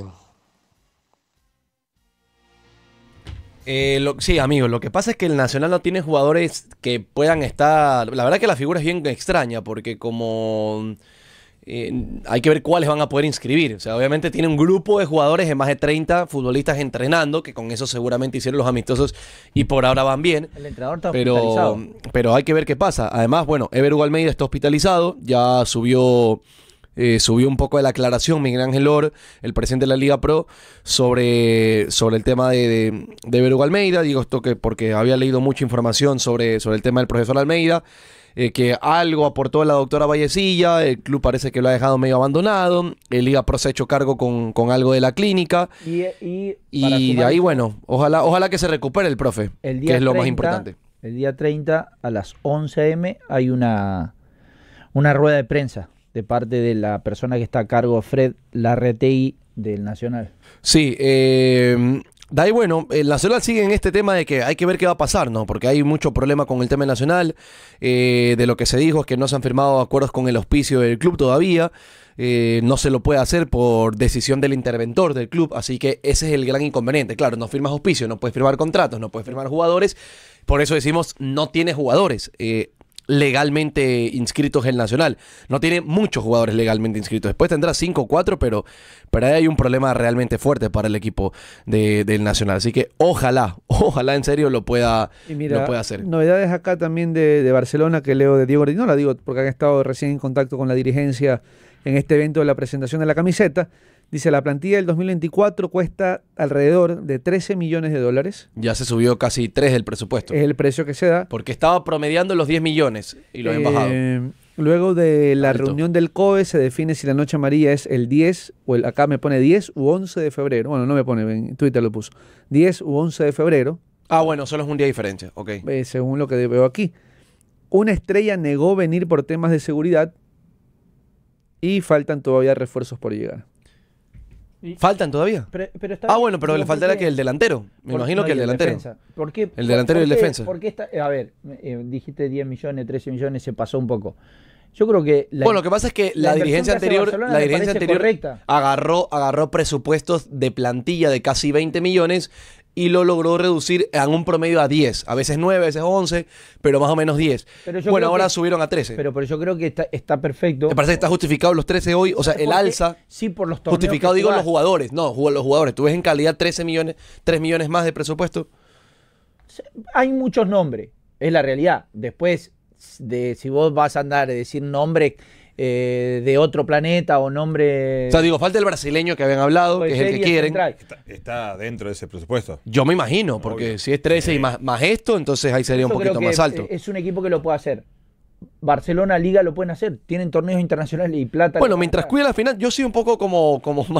Sí, amigo, lo que pasa es que el Nacional no tiene jugadores que puedan estar... La verdad que la figura es bien extraña porque como... hay que ver cuáles van a poder inscribir. O sea, obviamente tiene un grupo de jugadores de más de 30 futbolistas entrenando, que con eso seguramente hicieron los amistosos y por ahora van bien. El entrenador está hospitalizado. Pero hay que ver qué pasa. Además, bueno, Ever Hugo Almeida está hospitalizado, ya subió un poco de la aclaración Miguel Ángel Or, el presidente de la Liga Pro, sobre el tema de Ever Hugo Almeida. Digo esto porque había leído mucha información sobre el tema del profesor Almeida. Que algo aportó la doctora Vallecilla, el club parece que lo ha dejado medio abandonado, el Liga Pro se ha hecho cargo con algo de la clínica y de ahí, bueno, ojalá que se recupere el profe, que es lo más importante. El día 30 a las 11 a.m. hay una rueda de prensa de parte de la persona que está a cargo, Fred Larretey, del Nacional. Sí, de ahí, bueno, el Nacional sigue en este tema de que hay que ver qué va a pasar, ¿no? Porque hay mucho problema con el tema nacional. De lo que se dijo es que no se han firmado acuerdos con el auspicio del club todavía. No se lo puede hacer por decisión del interventor del club. Así que ese es el gran inconveniente. Claro, no firmas auspicio, no puedes firmar contratos, no puedes firmar jugadores. Por eso decimos, no tiene jugadores legalmente inscritos en el Nacional. No tiene muchos jugadores legalmente inscritos. Después tendrá 5 o 4, pero ahí hay un problema realmente fuerte para el equipo del Nacional. Así que ojalá en serio lo pueda hacer. Novedades acá también de Barcelona que leo de Diego Ordinola, digo porque han estado recién en contacto con la dirigencia en este evento de la presentación de la camiseta. Dice, la plantilla del 2024 cuesta alrededor de $13 millones. Ya se subió casi 3 del presupuesto. Es el precio que se da. Porque estaba promediando los 10 millones y lo han bajado. Luego de la reunión del COE se define si la noche amarilla es el 10, acá me pone 10 u 11 de febrero. Bueno, no me pone, en Twitter lo puso. 10 u 11 de febrero. Ah, bueno, solo es un día de diferencia, ok. Según lo que veo aquí. Una estrella negó venir por temas de seguridad y faltan todavía refuerzos por llegar. ¿Faltan todavía? Pero bueno, pero le faltará que el delantero. Me imagino que el delantero. ¿Por qué? El delantero y el defensa. Porque a ver, dijiste 10 millones, 13 millones, se pasó un poco. Yo creo que... Lo que pasa es que la dirigencia anterior agarró presupuestos de plantilla de casi 20 millones y lo logró reducir en un promedio a 10. A veces 9, a veces 11, pero más o menos 10. Bueno, ahora subieron a 13. Pero yo creo que está perfecto. ¿Te parece que está justificado los 13 hoy? O sea, el alza... Sí, por los torneos. Justificado, digo, los jugadores. No, los jugadores. ¿Tú ves en calidad 3 millones más de presupuesto? Hay muchos nombres. Es la realidad. Después, si vos vas a andar a decir nombre... de otro planeta o nombre... O sea, digo, falta el brasileño que habían hablado, que es el que quieren. Está dentro de ese presupuesto. Yo me imagino, porque si es 13 y más esto, entonces ahí sería un poquito más alto. Es un equipo que lo puede hacer. Barcelona, Liga lo pueden hacer. Tienen torneos internacionales y plata. Bueno, mientras cuiden la final, yo soy un poco como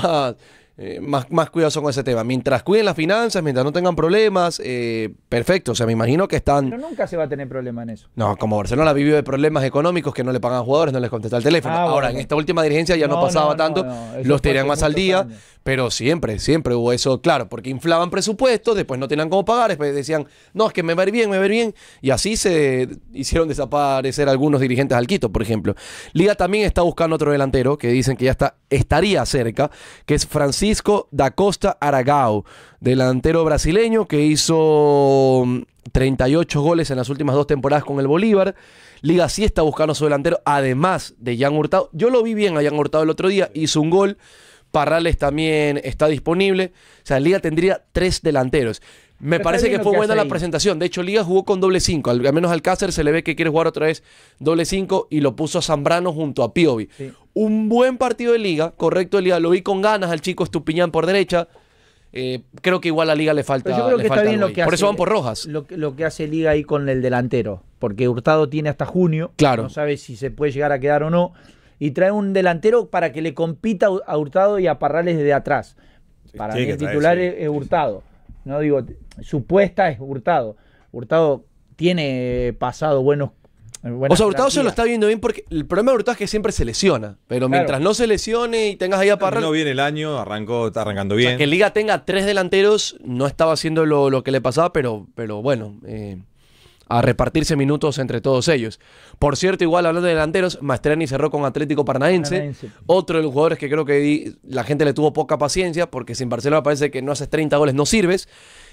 más cuidadoso con ese tema. Mientras cuiden las finanzas, mientras no tengan problemas, perfecto. O sea, me imagino que están... Pero nunca se va a tener problema en eso. No, como Barcelona vivió de problemas económicos que no le pagan a jugadores, no les contesta el teléfono. Ahora, en esta última dirigencia ya no pasaba tanto, los tenían más al día, pero siempre hubo eso, claro, porque inflaban presupuestos, después no tenían cómo pagar, después decían, no, es que me va a ir bien, y así se hicieron desaparecer algunos dirigentes al Quito, por ejemplo. Liga también está buscando otro delantero, que dicen que ya estaría cerca, que es Francisco da Costa Aragao, delantero brasileño que hizo 38 goles en las últimas 2 temporadas con el Bolívar. Liga sí está buscando a su delantero, además de Jan Hurtado. Yo lo vi bien a Jan Hurtado el otro día, hizo un gol. Parrales también está disponible. O sea, Liga tendría 3 delanteros. Me parece que fue buena la presentación. De hecho, Liga jugó con doble 5. Al menos Alcácer se le ve que quiere jugar otra vez doble 5 y lo puso a Zambrano junto a Piovi. Sí. Un buen partido de Liga, correcto de Liga. Lo vi con ganas al chico Estupiñán por derecha. Creo que igual a Liga le falta. Pero yo creo que está bien lo que hace. Por eso van por Rojas. Lo que hace Liga ahí con el delantero. Porque Hurtado tiene hasta junio. Claro. No sabe si se puede llegar a quedar o no. Y trae un delantero para que le compita a Hurtado y a Parrales desde atrás. Para mí el titular es Hurtado. No digo, su puesta es Hurtado. Hurtado tiene pasado buenos. O sea, Hurtado se lo está viendo bien porque el problema de Hurtado es que siempre se lesiona. Pero mientras no se lesione y tengas ahí a Parrales. No viene el año, está arrancando bien. O sea, que Liga tenga 3 delanteros no estaba haciendo lo que le pasaba, pero bueno. A repartirse minutos entre todos ellos. Por cierto, igual hablando de delanteros, Mastrani cerró con Atlético Paranaense. Otro de los jugadores que creo que la gente le tuvo poca paciencia, porque sin Barcelona parece que no haces 30 goles, no sirves.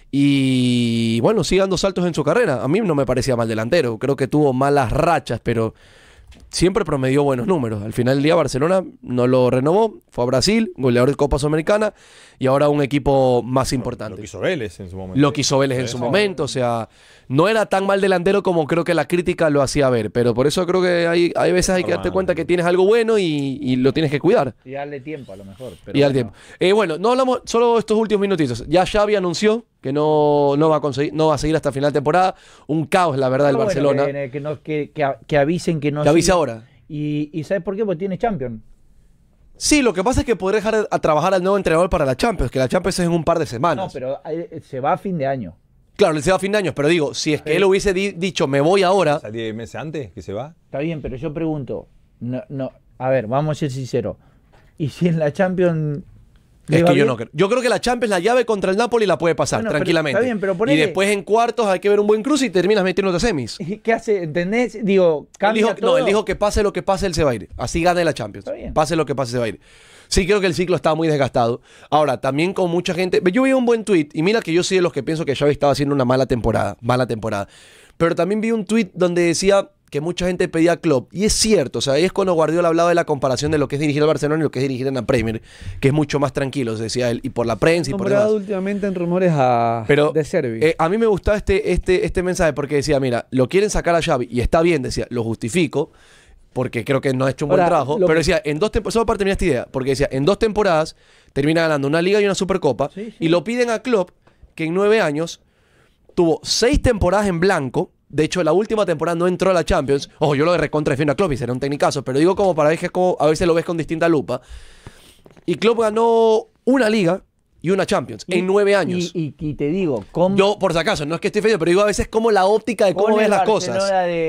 Y bueno, sigue dando saltos en su carrera. A mí no me parecía mal delantero. Creo que tuvo malas rachas, pero siempre promedió buenos números. Al final del día Barcelona no lo renovó, fue a Brasil, goleador de Copa Sudamericana y ahora un equipo más importante. Lo quiso Vélez en su momento. O sea, no era tan mal delantero como creo que la crítica lo hacía ver, pero por eso creo que hay veces hay que darte cuenta que tienes algo bueno y lo tienes que cuidar. Y darle tiempo a lo mejor. Pero y darle tiempo. Bueno, no hablamos solo estos últimos minutitos. Ya Xavi anunció que no va a seguir hasta final de temporada. Un caos, la verdad, del Barcelona. Que avisen que no. Que avise ahora. ¿Y sabes por qué? Porque tiene Champions. Sí, lo que pasa es que podrá dejar a trabajar al nuevo entrenador para la Champions, que la Champions es en un par de semanas. No, pero se va a fin de año. Claro, se va a fin de año, pero digo, si es que él hubiese dicho, me voy ahora. ¿Salí 10 meses antes que se va? Está bien, pero yo pregunto, a ver, vamos a ser sinceros. ¿Y si en la Champions... Es que yo no creo. Yo creo que la Champions, la llave contra el Napoli la puede pasar tranquilamente. Está bien, pero ponele... Y después en cuartos hay que ver un buen cruce y terminas metiéndote a semis. ¿Qué hace? ¿Entendés? Digo, cambia todo. No, él dijo que pase lo que pase, él se va a ir. Así gane la Champions. Pase lo que pase, se va a ir. Sí, creo que el ciclo está muy desgastado. Ahora, también con mucha gente... Yo vi un buen tuit, y mira que yo soy de los que pienso que Xavi estaba haciendo una mala temporada. Pero también vi un tuit donde decía que mucha gente pedía a Klopp. Y es cierto, o sea, ahí es cuando Guardiola hablaba de la comparación de lo que es dirigir al Barcelona y lo que es dirigir en la Premier, que es mucho más tranquilo, decía él, y por la prensa y por demás. Últimamente en rumores de Servi. A mí me gustaba este mensaje porque decía, mira, lo quieren sacar a Xavi, y está bien, decía, lo justifico, porque creo que no ha hecho un buen trabajo, pero decía, en 2 temporadas, solo para terminar esta idea, porque decía, en 2 temporadas termina ganando una Liga y una Supercopa, y lo piden a Klopp, que en 9 años tuvo 6 temporadas en blanco. De hecho, la última temporada no entró a la Champions. Ojo, yo lo de recontra defiendo a Klopp y será un tecnicazo, pero digo como para ver que a veces lo ves con distinta lupa. Y Klopp ganó una Liga y una Champions en 9 años. Y te digo, ¿cómo? Yo, por si acaso, no es que esté feo, pero digo a veces como la óptica de cómo ves las cosas.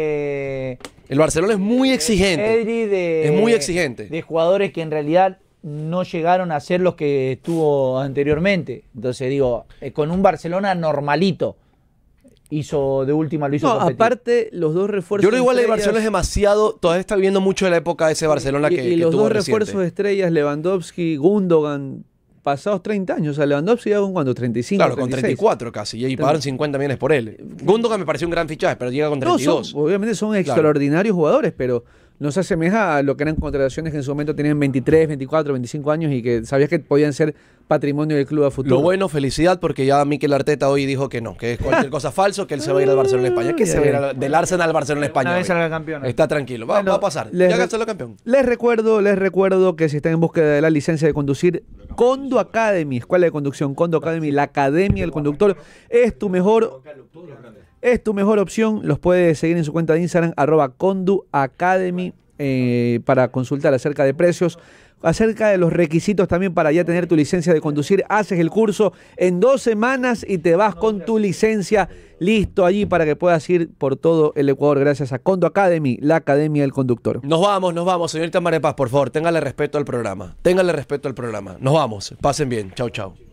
El Barcelona es muy exigente. Es muy exigente. De jugadores que en realidad no llegaron a ser los que estuvo anteriormente. Entonces digo, con un Barcelona normalito. Lo hizo competir. Aparte, los 2 refuerzos. Yo creo igual el Barcelona es demasiado. Todavía está viviendo mucho de la época de ese Barcelona que y los tuvo 2 refuerzos de estrellas, Lewandowski, Gundogan, pasados 30 años. O sea, Lewandowski ya con cuánto, 35. Claro, 36. Con 34 casi. Y pagaron 50 millones por él. Gundogan me pareció un gran fichaje, pero llega con 32. Obviamente son extraordinarios jugadores, pero no se asemeja a lo que eran contrataciones que en su momento tenían 23, 24, 25 años y que sabías que podían ser patrimonio del club a futuro. Lo bueno, felicidad, porque ya Mikel Arteta hoy dijo que no, que es cualquier cosa falso, que él se va a ir al Barcelona España. ¿Qué se va a ir del Arsenal al Barcelona España? Una vez salga campeón. Está tranquilo, va a pasar. Ya gastó el campeón. Les recuerdo que si están en búsqueda de la licencia de conducir, Condo Academy, Escuela de Conducción, Condo Academy, la Academia del Conductor, es tu mejor opción. Los puedes seguir en su cuenta de Instagram, @Condu Academy, para consultar acerca de precios, acerca de los requisitos también para ya tener tu licencia de conducir. Haces el curso en 2 semanas y te vas con tu licencia listo allí para que puedas ir por todo el Ecuador gracias a Condo Academy, la Academia del Conductor. Nos vamos, señorita Marepaz, por favor, téngale respeto al programa. Nos vamos, pasen bien, chau.